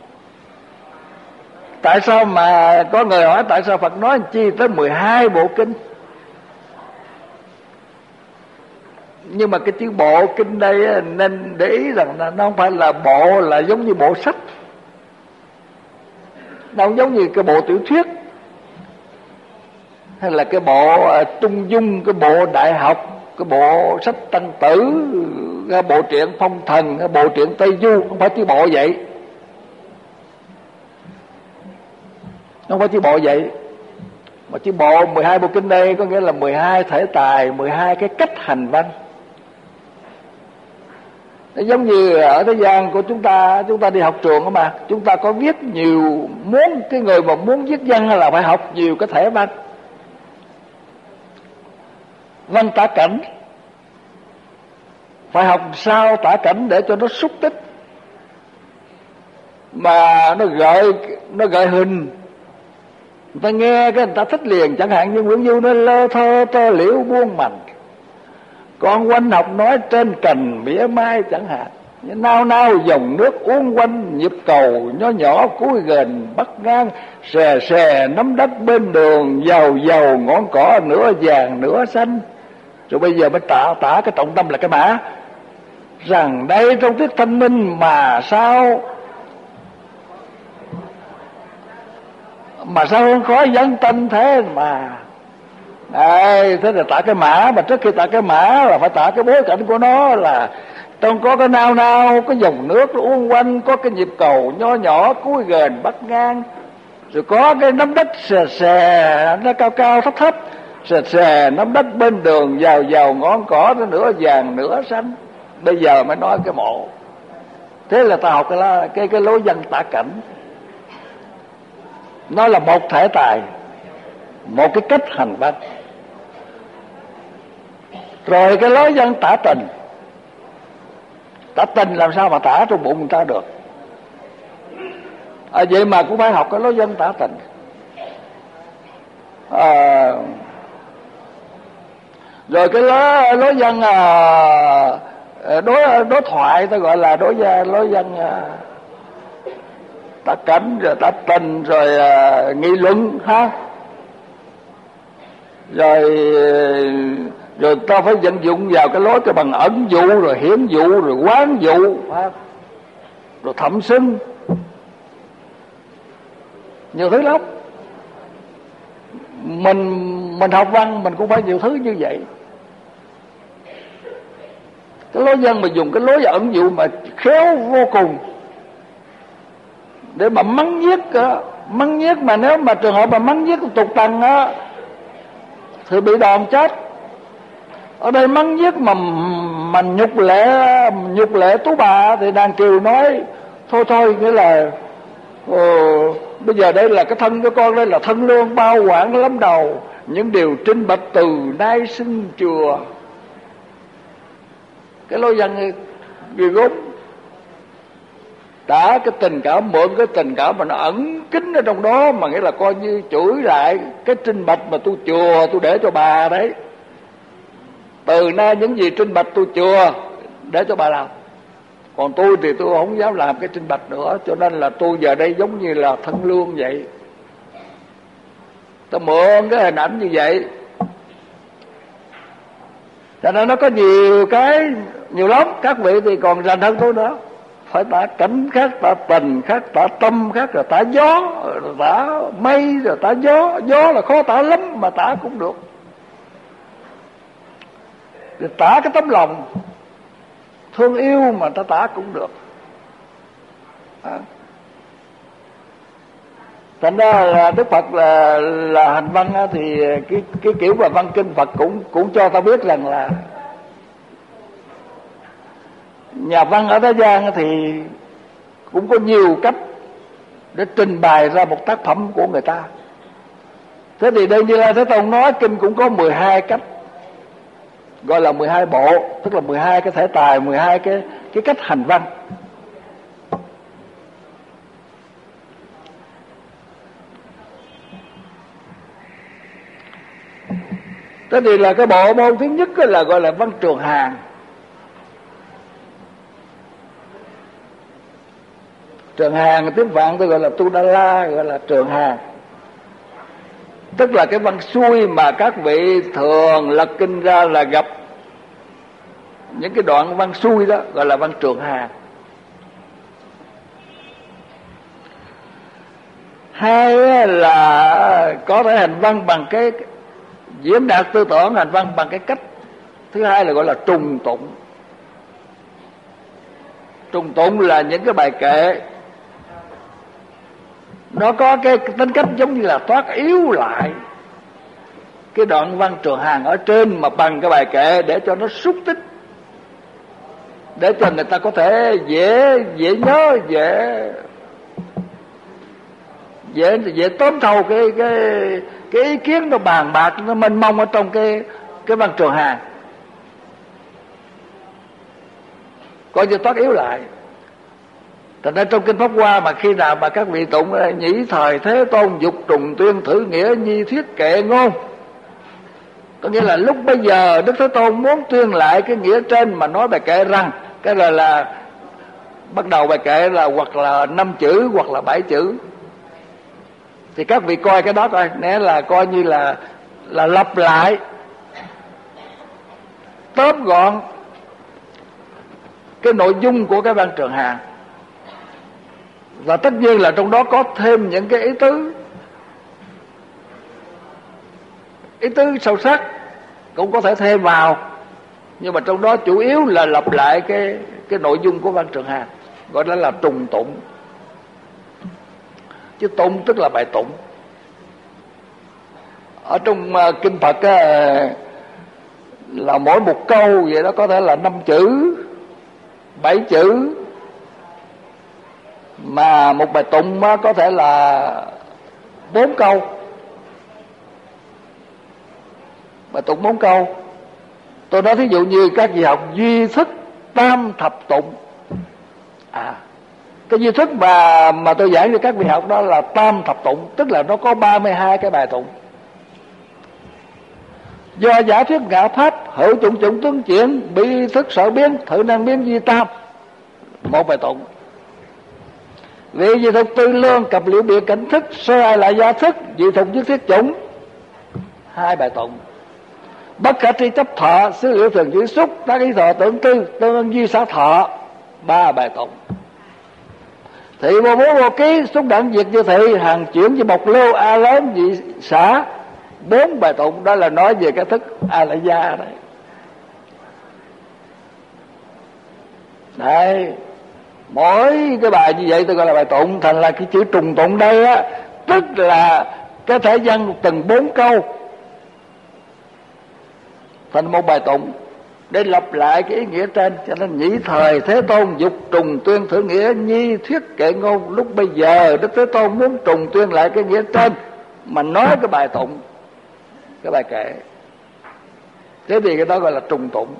tại sao mà có người hỏi tại sao Phật nói chi tới 12 bộ kinh? Nhưng mà cái chữ bộ kinh đây nên để ý rằng là nó không phải là bộ là giống như bộ sách, nó không giống như cái bộ tiểu thuyết, hay là cái bộ trung dung, cái bộ đại học, cái bộ sách Tăng Tử, cái bộ truyện Phong Thần, cái bộ truyện Tây Du. Không phải chữ bộ vậy, không phải chữ bộ vậy. Mà chữ bộ 12 bộ kinh đây có nghĩa là 12 thể tài, 12 cái cách hành văn. Nó giống như ở thế gian của chúng ta đi học trường mà chúng ta có viết nhiều, muốn cái người mà muốn viết văn là phải học nhiều cái thể văn. Văn tả cảnh, phải học sao tả cảnh để cho nó xúc tích, mà nó gợi hình, người ta nghe cái người ta thích liền. Chẳng hạn như Nguyễn Du nó lơ thơ tơ liễu buông mành, con quanh học nói trên cành mía mai chẳng hạn. Nao nao dòng nước uốn quanh, nhịp cầu nhỏ nhỏ cuối gần bắc ngang, xè xè nắm đất bên đường, giàu giàu ngọn cỏ nửa vàng nửa xanh. Rồi bây giờ mới tả cái trọng tâm là cái mã, rằng đây trong tiết thanh minh mà sao hương khói vắng tanh thế mà. Đấy, thế là tả cái mã, mà trước khi tả cái mã là phải tả cái bối cảnh của nó, là trong có cái nao nao, có dòng nước nó uốn quanh, có cái nhịp cầu nho nhỏ cuối gần bắc ngang, rồi có cái nắm đất xè xè nó cao cao thấp thấp, xè xè nắm đất bên đường, giàu giàu ngón cỏ nó nửa vàng nửa xanh. Bây giờ mới nói cái mộ. Thế là ta học cái lối văn tả cảnh, nó là một thể tài, một cái cách hành văn. Rồi cái lối văn tả tình, tả tình làm sao mà tả trong bụng người ta được. Vậy mà cũng phải học cái lối văn tả tình. Rồi cái lối văn đối thoại, ta gọi là lối văn tả cảnh, rồi tả tình, rồi nghị luận ha. Rồi ta phải vận dụng vào cái lối cái bằng ẩn dụ, rồi hiển dụ, rồi quán dụ, rồi thẩm xưng, nhiều thứ lắm. mình học văn mình cũng phải nhiều thứ như vậy. Cái lối văn mà dùng cái lối ẩn dụ mà khéo vô cùng để mà mắng nhiếc mà nếu mà trường hợp mà mắng nhiếc tục tằng á thì bị đòn chết. Ở đây mắng nhiếc mà nhục lệ tú bà thì đàn Kiều nói thôi nghĩa là bây giờ đây là cái thân của con, đây là thân lương bao quảng lắm đầu, những điều trinh bạch từ nay sinh chùa. Cái lối văn ghê gớm, đã cái tình cảm, mượn cái tình cảm mà nó ẩn kín ở trong đó, mà nghĩa là coi như chửi lại cái trinh bạch mà tôi chùa tôi để cho bà đấy. Từ nay những gì trinh bạch tôi chùa để cho bà làm, còn tôi thì tôi không dám làm cái trinh bạch nữa, cho nên là tôi giờ đây giống như là thân lương vậy. Tôi mượn cái hình ảnh như vậy, cho nên nó có nhiều lắm. Các vị thì còn rành hơn tôi nữa, phải tả cảnh khác, tả tình khác, tả tâm khác, rồi tả gió, rồi tả mây, rồi tả gió. Gió là khó tả lắm mà tả cũng được. Rồi tả cái tấm lòng thương yêu mà ta tả cũng được. Thành ra là Đức Phật là hành văn thì cái kiểu mà văn kinh Phật cũng cho ta biết rằng là nhà văn ở thế gian thì cũng có nhiều cách để trình bày ra một tác phẩm của người ta. Thế thì đây Như Lai Thế Tôn nói kinh cũng có 12 cách, gọi là 12 bộ, tức là 12 cái thể tài, 12 cái cách hành văn. Thế thì là cái bộ môn thứ nhất là gọi là văn trường hàng. Trường hàng tiếng Phạn tôi gọi là Tudala, gọi là trường hàng. Tức là cái văn xuôi mà các vị thường lật kinh ra là gặp những cái đoạn văn xuôi đó, gọi là văn trường hàng. Hai là có thể hành văn bằng cái diễn đạt tư tưởng, hành văn bằng cái cách. Thứ hai là gọi là trùng tụng. Trùng tụng là những cái bài kệ, nó có cái tính cách giống như là toát yếu lại cái đoạn văn trường hàng ở trên mà bằng cái bài kệ để cho nó xúc tích, để cho người ta có thể dễ nhớ, dễ tóm thâu cái ý kiến nó bàn bạc, nó mênh mông ở trong cái văn trường hàng, coi như toát yếu lại. Thành ra trong kinh Pháp Hoa mà khi nào mà các vị tụng nhĩ thời Thế Tôn dục trùng tuyên thử nghĩa nhi thuyết kệ ngôn, có nghĩa là lúc bây giờ Đức Thế Tôn muốn tuyên lại cái nghĩa trên mà nói bài kệ rằng, cái là bắt đầu bài kệ là hoặc là 5 chữ hoặc là 7 chữ, thì các vị coi cái đó coi, nếu là coi như là lặp lại tóm gọn cái nội dung của cái văn trường hàng. Và tất nhiên là trong đó có thêm những cái ý tứ sâu sắc cũng có thể thêm vào, nhưng mà trong đó chủ yếu là lặp lại cái nội dung của văn trường hàng, gọi là trùng tụng. Chứ tụng tức là bài tụng. Ở trong kinh Phật là mỗi một câu vậy đó có thể là 5 chữ, 7 chữ, mà một bài tụng có thể là 4 câu. Bài tụng 4 câu. Tôi nói thí dụ như các vị học duy thức tam thập tụng. Cái duy thức mà tôi giảng cho các vị học đó là tam thập tụng, tức là nó có 32 cái bài tụng. Do giả thuyết ngã pháp, hữu chủng chủng tướng chuyển, bi thức sở biến, thử năng biến di tam, một bài tụng. Vị dị thục tư lương, cập liễu biệt cảnh thức, sơ ai lại do thức, dị thục nhất thiết chủng, 2 bài tụng. Bất khả tri chấp thọ, xứ liễu thường duy xúc, tác ý thọ tưởng tư, tương ưng duy xá thọ, 3 bài tụng. Thị vô bố vô ký, xúc đẳng diệt như thị, hàng chuyển như bọc lưu, a lớn dị xả, 4 bài tụng đó là nói về cái thức A La Gia đấy. Đấy, mỗi cái bài như vậy tôi gọi là bài tụng. Thành là cái chữ trùng tụng đây á, tức là cái thể văn từng 4 câu thành một bài tụng để lặp lại cái ý nghĩa trên. Cho nên nhĩ thời Thế Tôn dục trùng tuyên thử nghĩa, nhi thuyết kệ ngôn. Lúc bây giờ Đức Thế Tôn muốn trùng tuyên lại cái nghĩa trên mà nói cái bài tụng, cái bài kệ. Thế thì cái đó gọi là trùng tụng.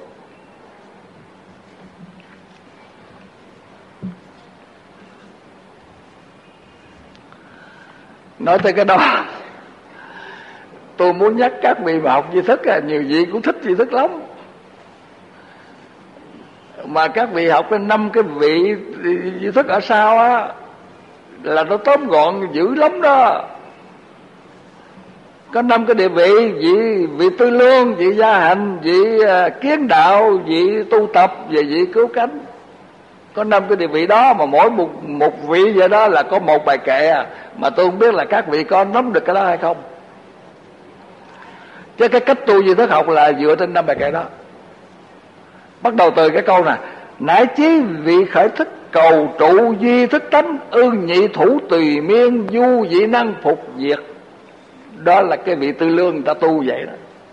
Nói tới cái đó, tôi muốn nhắc các vị mà học di thức, nhiều vị cũng thích di thức lắm. Mà các vị học cái 5 cái vị di thức ở sau á, là nó tóm gọn dữ lắm đó. Có 5 cái địa vị: vị tư lương, vị gia hạnh, vị kiến đạo, vị tu tập và vị cứu cánh. Có 5 cái địa vị đó, mà mỗi một vị vậy đó là có một bài kệ à. Mà tôi không biết là các vị có nắm được cái đó hay không. Chứ cái cách tu di thức học là dựa trên 5 bài kệ đó. Bắt đầu từ cái câu này: nãi chí vị khởi thức cầu trụ di thức tánh, ương nhị thủ tùy miên, du dị năng phục diệt. Đó là cái vị tư lương người ta tu vậy đó.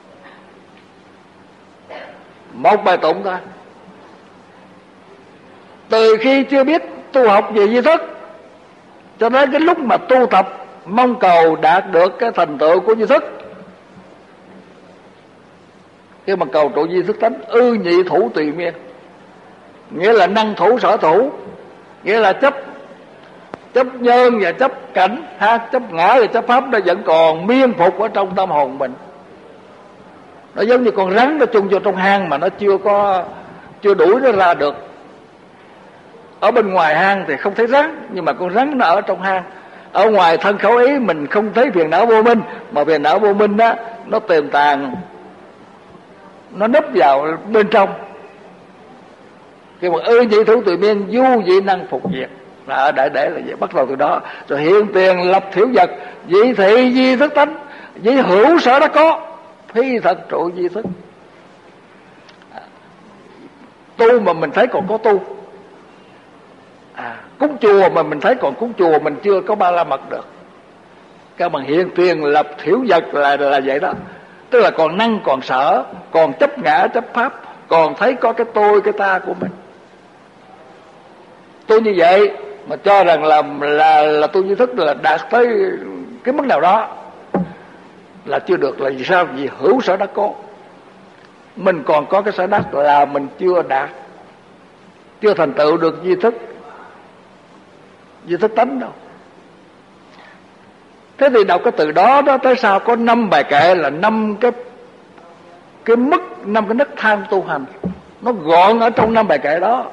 Một bài tụng thôi. Từ khi chưa biết tu học về di thức cho đến cái lúc mà tu tập mong cầu đạt được cái thành tựu của di thức, khi mà cầu trụ di thức tánh, ư nhị thủ tùy miên, nghĩa là năng thủ sở thủ, nghĩa là chấp nhân và chấp cảnh, chấp ngã và chấp pháp, nó vẫn còn miên phục ở trong tâm hồn mình. Nó giống như con rắn nó chung vô trong hang mà nó chưa đuổi nó ra được. Ở bên ngoài hang thì không thấy rắn, nhưng mà con rắn nó ở trong hang. Ở ngoài thân khẩu ý mình không thấy phiền não vô minh, mà phiền não vô minh đó nó tiềm tàng, nó núp vào bên trong. Khi mà ư nhị thủ tùy miên, du dị năng phục diệt là ở đại để là vậy. Bắt đầu từ đó rồi hiện tiền lập thiểu vật, dị thị di thức tánh, dị hữu sở đã có, phi thật trụ di thức. Tu mà mình thấy còn có tu, cúng chùa mà mình thấy còn cúng chùa, mình chưa có ba la mật được. Các bạn hiện tiền lập thiểu vật là vậy đó. Tức là còn năng còn sở, còn chấp ngã chấp pháp, còn thấy có cái tôi cái ta của mình. Tôi như vậy mà cho rằng là tôi như thức là đạt tới cái mức nào đó là chưa được. Là vì sao? Vì hữu sở đắc có. Mình còn có cái sở đắc là mình chưa đạt, chưa thành tựu được di thức tánh đâu. Thế thì đọc cái từ đó tới sao có 5 bài kệ là 5 cái mức, 5 cái nấc thang tu hành, nó gọn ở trong 5 bài kệ đó.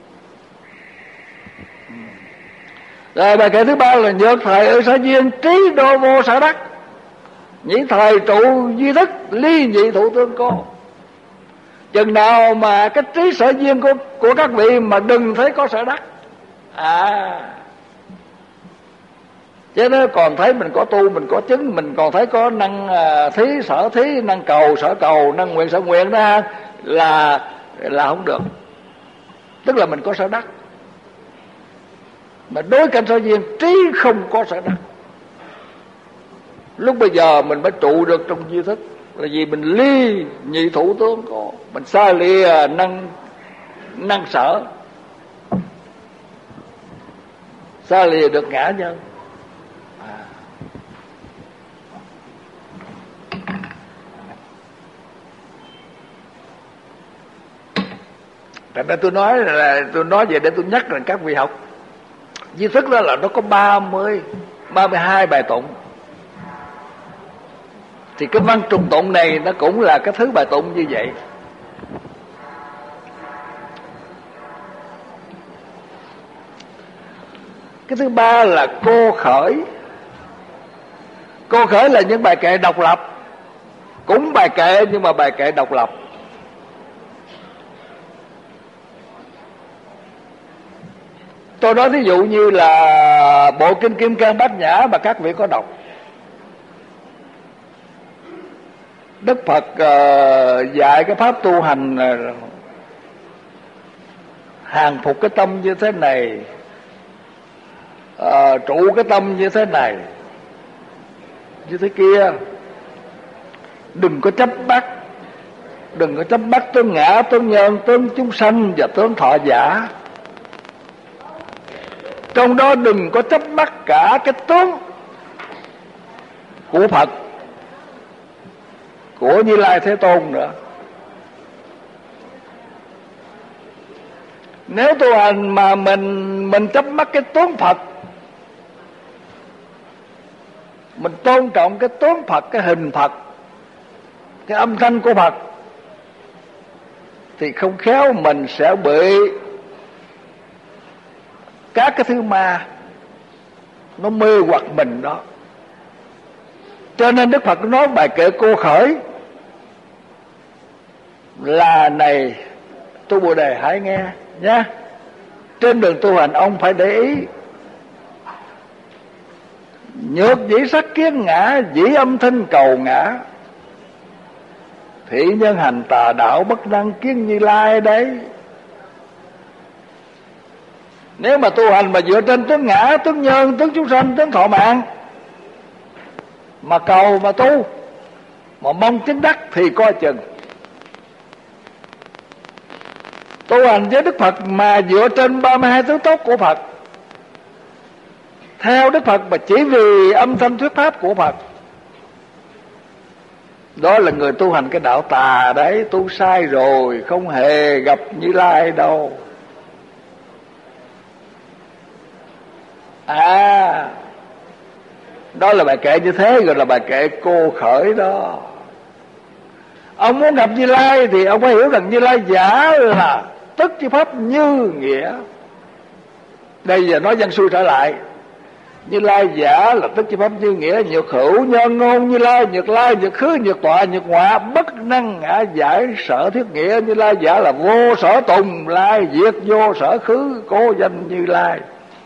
Rồi bài kệ thứ 3 là nhược thời ở sở duyên, trí đô vô sở đắc, nhĩ thời trụ duy thức, ly nhị thủ tương cô. Chừng nào mà cái trí sở duyên của các vị mà đừng thấy có sở đắc, chứ nó còn thấy mình có tu, mình có chứng, mình còn thấy có năng thí sở thí, năng cầu sở cầu, năng nguyện sở nguyện đó, là không được. Tức là mình có sở đắc. Mà đối cảnh sở duyên, trí không có sở đắc. Lúc bây giờ mình mới trụ được trong duy thức, là vì mình ly nhị thủ tướng có, mình xa lìa năng sở, xa lìa được ngã nhân. Thành ra tôi nói vậy để tôi nhắc rằng các vị học di thức đó là nó có 32 bài tụng. Thì cái văn trùng tụng này nó cũng là cái thứ bài tụng như vậy. Cái thứ 3 là cô khởi. Cô khởi là những bài kệ độc lập, cũng bài kệ nhưng mà bài kệ độc lập. Tôi nói ví dụ như là bộ kinh Kim Cang Bát Nhã mà các vị có đọc. Đức Phật dạy cái pháp tu hành hàng phục cái tâm như thế này, trụ cái tâm như thế này, như thế kia. Đừng có chấp bắt, đừng có chấp bắt tướng ngã, tướng nhân, tướng chúng sanh và tướng thọ giả. Trong đó đừng có chấp bắt cả cái tướng của Phật, của Như Lai Thế Tôn nữa. Nếu tu hành mà mình chấp bắt cái tướng Phật, mình tôn trọng cái tướng Phật, cái hình Phật, cái âm thanh của Phật, thì không khéo mình sẽ bị các cái thứ ma nó mê hoặc mình đó. Cho nên Đức Phật nói bài kệ Cô Khởi là: này tu Bồ Đề hãy nghe nhé, trên đường tu hành ông phải để ý. Nhược dĩ sắc kiến ngã, dĩ âm thanh cầu ngã, thị nhân hành tà đạo, bất năng kiến Như Lai đấy. Nếu mà tu hành mà dựa trên tướng ngã, tướng nhân, tướng chúng sanh, tướng thọ mạng mà cầu mà tu, mà mong chứng đắc thì coi chừng. Tu hành với Đức Phật mà dựa trên 32 tướng tốt của Phật, theo Đức Phật mà chỉ vì âm thanh thuyết pháp của Phật, đó là người tu hành cái đạo tà đấy. Tu sai rồi, không hề gặp Như Lai đâu. Đó là bài kệ như thế, gọi là bài kệ Cô Khởi đó. Ông muốn gặp Như Lai thì ông phải hiểu rằng Như Lai giả là tức chi pháp như nghĩa. Đây giờ nói văn xuôi trở lại. Như Lai giả là tức chi pháp như nghĩa, nhược hữu nhân ngôn Như Lai, nhược lai, nhược khứ, nhược tọa, nhược ngọa, bất năng ngã giải sở thiết nghĩa. Như Lai giả là vô sở tùng lai, diệt vô sở khứ, cố danh Như Lai.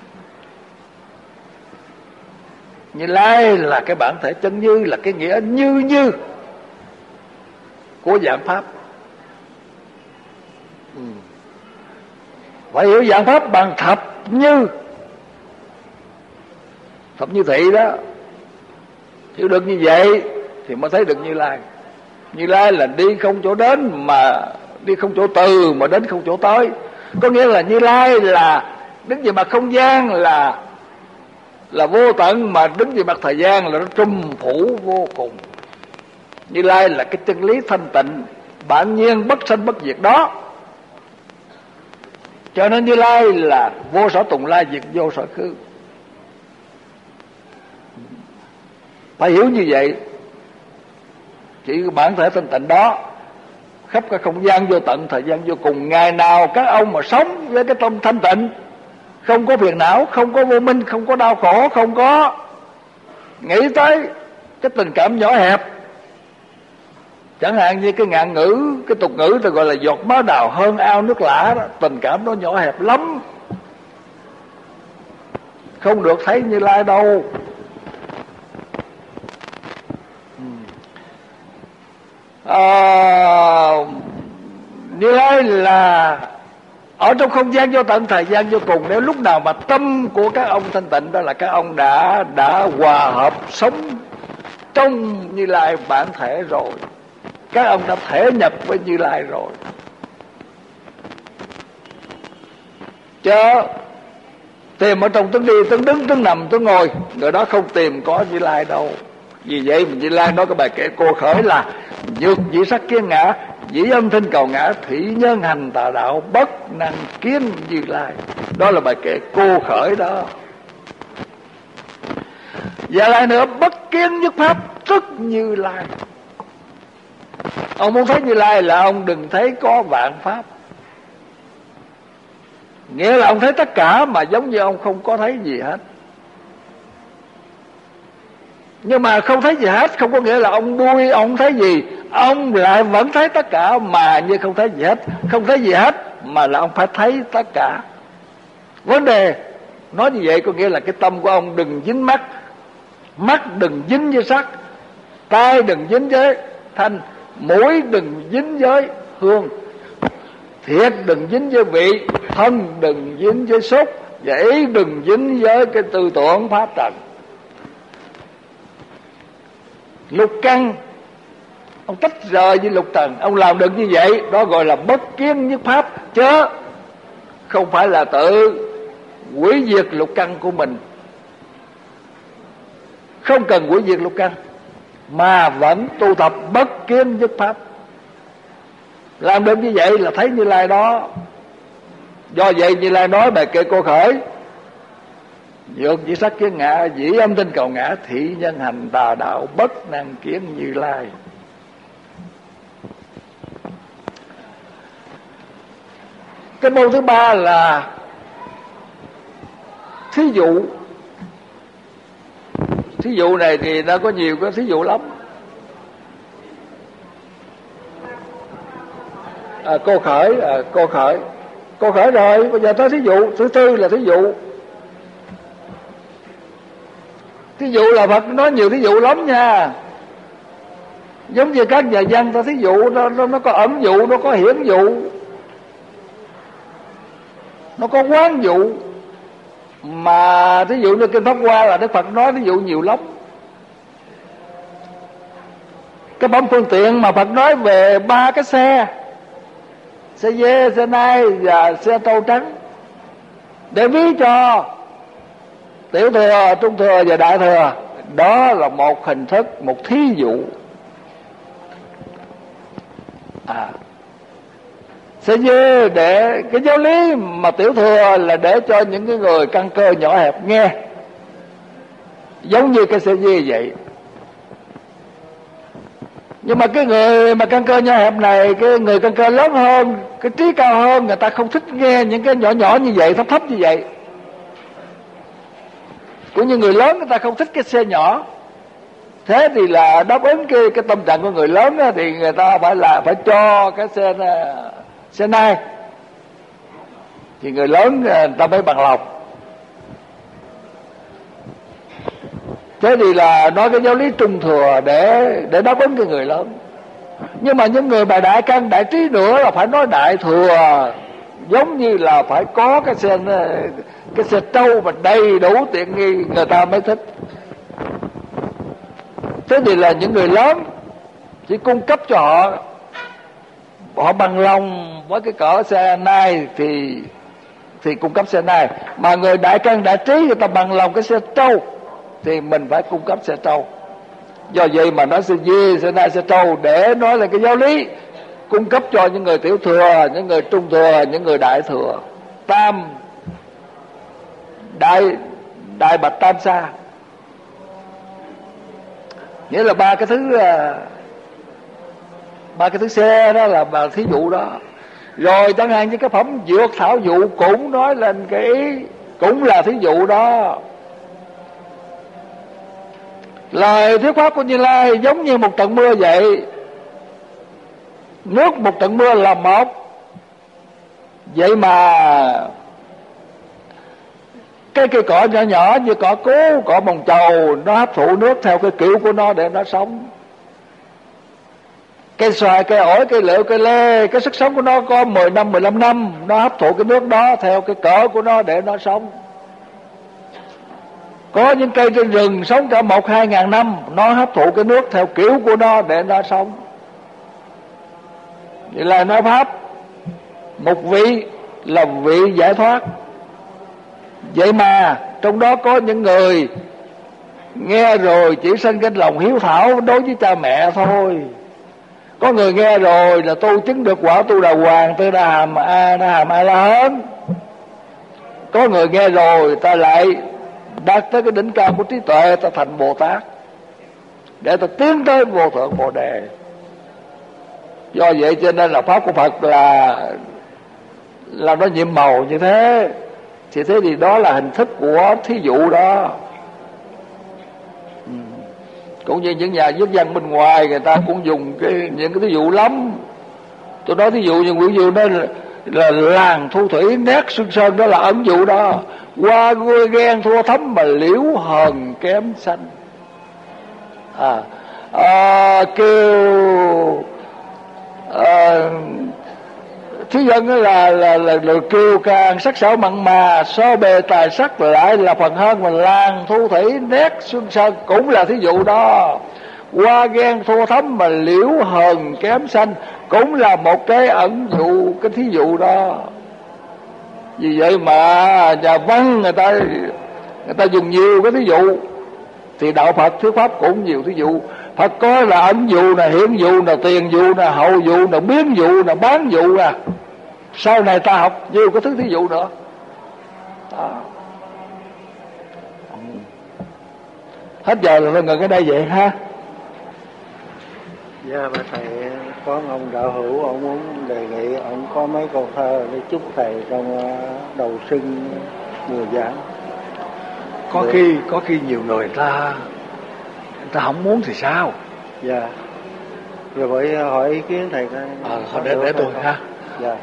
Như Lai là cái bản thể chân như, là cái nghĩa như của dạng pháp. Phải hiểu dạng pháp bằng thập như. Thập như thị đó, hiểu được như vậy thì mới thấy được Như Lai. Như Lai là đi không chỗ đến, mà đi không chỗ từ, mà đến không chỗ tới. Có nghĩa là Như Lai là đứng về mặt không gian là vô tận, mà đứng về mặt thời gian là nó trùm phủ vô cùng. Như Lai là cái chân lý thanh tịnh, bản nhiên bất sanh bất diệt đó. Cho nên Như Lai là vô sở tùng lai, diệt vô sở khứ. Phải hiểu như vậy. Chỉ bản thể thanh tịnh đó khắp cả không gian vô tận, thời gian vô cùng. Ngày nào các ông mà sống với cái tâm thanh tịnh, không có phiền não, không có vô minh, không có đau khổ, không có nghĩ tới cái tình cảm nhỏ hẹp. Chẳng hạn như cái ngạn ngữ, cái tục ngữ ta gọi là giọt máu đào hơn ao nước lã đó. Tình cảm nó nhỏ hẹp lắm, không được thấy Như Lai đâu. Như Lai là ở trong không gian vô tận, thời gian vô cùng. Nếu lúc nào mà tâm của các ông thanh tịnh, đó là các ông đã hòa hợp sống trong Như Lai bản thể rồi. Các ông đã thể nhập với Như Lai rồi. Chứ tìm ở trong tướng đi, tướng đứng, tướng nằm, tướng ngồi, người đó không tìm có Như Lai đâu. Vì vậy mà Như Lai nói cái bài kệ Cô Khởi là: nhược dĩ sắc kiến ngã, dĩ âm thanh cầu ngã, thủy nhân hành tà đạo, bất năng kiến Như Lai. Đó là bài kệ Cô Khởi đó. Và lại nữa, bất kiến nhất pháp tức Như Lai. Ông muốn thấy Như Lai là ông đừng thấy có vạn pháp. Nghĩa là ông thấy tất cả mà giống như ông không có thấy gì hết. Nhưng mà không thấy gì hết không có nghĩa là ông đuôi, ông không thấy gì. Ông lại vẫn thấy tất cả mà như không thấy gì hết. Không thấy gì hết mà là ông phải thấy tất cả. Vấn đề nói như vậy có nghĩa là cái tâm của ông đừng dính mắt. Mắt đừng dính với sắc, tai đừng dính với thanh, mũi đừng dính với hương, thiệt đừng dính với vị, thân đừng dính với xúc, và ý đừng dính với cái tư tưởng pháp trần. Lục căn ông tách rời với lục trần, ông làm được như vậy, đó gọi là bất kiến nhất pháp, chứ không phải là tự hủy diệt lục căn của mình. Không cần hủy diệt lục căn mà vẫn tu tập bất kiến nhất pháp. Làm được như vậy là thấy Như Lai đó. Do vậy Như Lai nói bài kệ Cô Khởi: Dược chỉ sắc kiến ngã, dĩ âm thanh cầu ngã, thị nhân hành tà đạo, bất năng kiến Như Lai. Cái môn thứ ba là thí dụ. Thí dụ này thì nó có nhiều cái thí dụ lắm. Cô Khởi, Cô Khởi rồi, bây giờ tới thí dụ. Thứ tư là thí dụ. Thí dụ là Phật nói nhiều thí dụ lắm nha. Giống như các nhà văn ta thí dụ, nó có ẩn dụ, nó có hiển dụ, nó có quán dụ. Mà thí dụ như Kinh Pháp Hoa là Đức Phật nói thí dụ nhiều lắm. Cái bấm phương tiện mà Phật nói về 3 cái xe: xe dê, xe nai và xe trâu trắng, để ví cho tiểu thừa, trung thừa và đại thừa. Đó là một hình thức, một thí dụ. Xe dê để cái giáo lý mà tiểu thừa là để cho những cái người căn cơ nhỏ hẹp nghe, giống như cái xe dê vậy. Nhưng mà cái người mà căn cơ nhỏ hẹp này, cái người căn cơ lớn hơn, cái trí cao hơn, người ta không thích nghe những cái nhỏ nhỏ như vậy, thấp thấp như vậy. Cũng như người lớn người ta không thích cái xe nhỏ. Thế thì là đáp ứng cái tâm trạng của người lớn đó, thì người ta phải cho cái xe nai, thì người lớn người ta mới bằng lòng. Thế thì là nói cái giáo lý trung thừa để đáp ứng cái người lớn. Nhưng mà những người mà đại căn đại trí nữa là phải nói đại thừa, giống như là phải có cái xe trâu mà đầy đủ tiện nghi, người ta mới thích. Thế thì là những người lớn chỉ cung cấp cho họ bằng lòng với cái cỡ xe nai thì cung cấp xe nai. Mà người đại căn đại trí người ta bằng lòng cái xe trâu thì mình phải cung cấp xe trâu. Do vậy mà nói xe dê, xe nai, xe trâu để nói là cái giáo lý cung cấp cho những người tiểu thừa, những người trung thừa, những người đại thừa. Đại bạch tam sa, nghĩa là ba cái thứ xe đó là thí dụ đó. Rồi chẳng hạn như cái phẩm dược thảo dụ cũng nói lên cái ý, cũng là thí dụ đó. Lời thuyết pháp của Như Lai giống như một trận mưa vậy. Nước một trận mưa là một, vậy mà cái cây cọ nhỏ nhỏ như cọ cố, cọ bồng chầu, nó hấp thụ nước theo cái kiểu của nó để nó sống. Cây xoài, cây ổi, cây lựu, cây lê, cái sức sống của nó có 10 năm, 15 năm, nó hấp thụ cái nước đó theo cái cỡ của nó để nó sống. Có những cây trên rừng sống cả 1-2 ngàn năm, nó hấp thụ cái nước theo kiểu của nó để nó sống. Vậy là nói pháp một vị là vị giải thoát. Vậy mà trong đó có những người nghe rồi chỉ sinh cái lòng hiếu thảo đối với cha mẹ thôi. Có người nghe rồi là tu chứng được quả tu đà hoàng, tu đà hàm A La Hán. Có người nghe rồi ta lại đạt tới cái đỉnh cao của trí tuệ, ta thành Bồ Tát để ta tiến tới vô thượng Bồ Đề. Do vậy cho nên là pháp của Phật là nó nhiệm màu như thế. Thì thế thì đó là hình thức của thí dụ đó. Cũng như những nhà viết văn bên ngoài, người ta cũng dùng những cái thí dụ lắm. Tôi nói thí dụ như quyển dụ đó là làng thu thủy nét xuân sơn, đó là ẩn dụ đó. Qua vui ghen thua thấm mà liễu hờn kém xanh. kêu thí dân là kêu càng sắc sảo mặn mà, so bề tài sắc lại là phần hơn, mà làng thu thủy nét xuân sơn cũng là thí dụ đó. Hoa ghen thô thấm mà liễu hờn kém xanh cũng là một cái ẩn dụ, cái thí dụ đó. Vì vậy mà nhà văn người ta dùng nhiều cái thí dụ, thì đạo Phật thuyết pháp cũng nhiều thí dụ. Phật có là ẩn dụ nè, hiện dụ nè, tiền dụ nè, hậu dụ nè, biến dụ nè, bán dụ nè. Sau này ta học nhiều cái thứ thí dụ nữa. Hết giờ rồi, tôi ngừng cái đây vậy ha. Dạ bà thầy, có ông đạo hữu ông muốn đề nghị ông có mấy câu thơ để chúc thầy trong đầu xuân mùa giảng. Có khi nhiều người ta không muốn thì sao? Dạ. Rồi bởi hỏi ý kiến thầy coi. Để tôi ha. Dạ.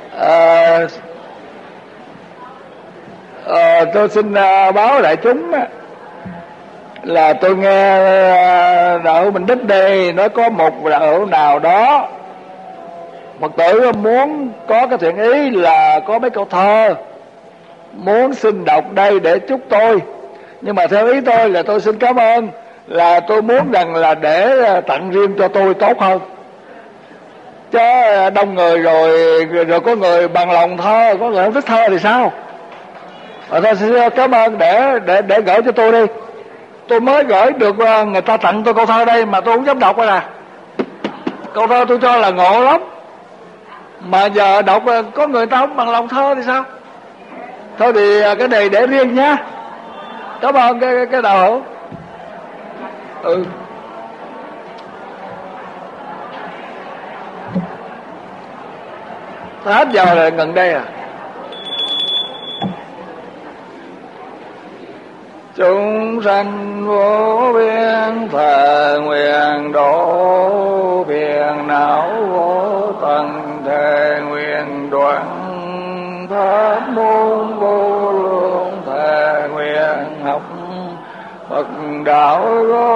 Tôi xin báo đại chúng là tôi nghe đạo hữu Bình Đức đây nói có một đạo hữu nào đó Phật tử muốn có cái thiện ý là có mấy câu thơ muốn xin đọc đây để chúc tôi. Nhưng mà theo ý tôi là tôi xin cảm ơn, là tôi muốn rằng là để tặng riêng cho tôi tốt hơn. Chứ đông người rồi có người bằng lòng thơ, có người không thích thơ thì sao? Tôi xin cảm ơn để gửi cho tôi đi. Tôi mới gửi được, người ta tặng tôi câu thơ đây mà tôi không dám đọc rồi nè. Câu thơ tôi cho là ngộ lắm, mà giờ đọc có người ta không bằng lòng thơ thì sao? Thôi thì cái này để riêng nhá. Cảm ơn cái đạo hữu. Hết giờ rồi, gần đây à. Chúng sanh vô biên thờ nguyện độ, phiền não vô tận thề nguyện đoạn, pháp môn vô lượng thề nguyện học, Phật đạo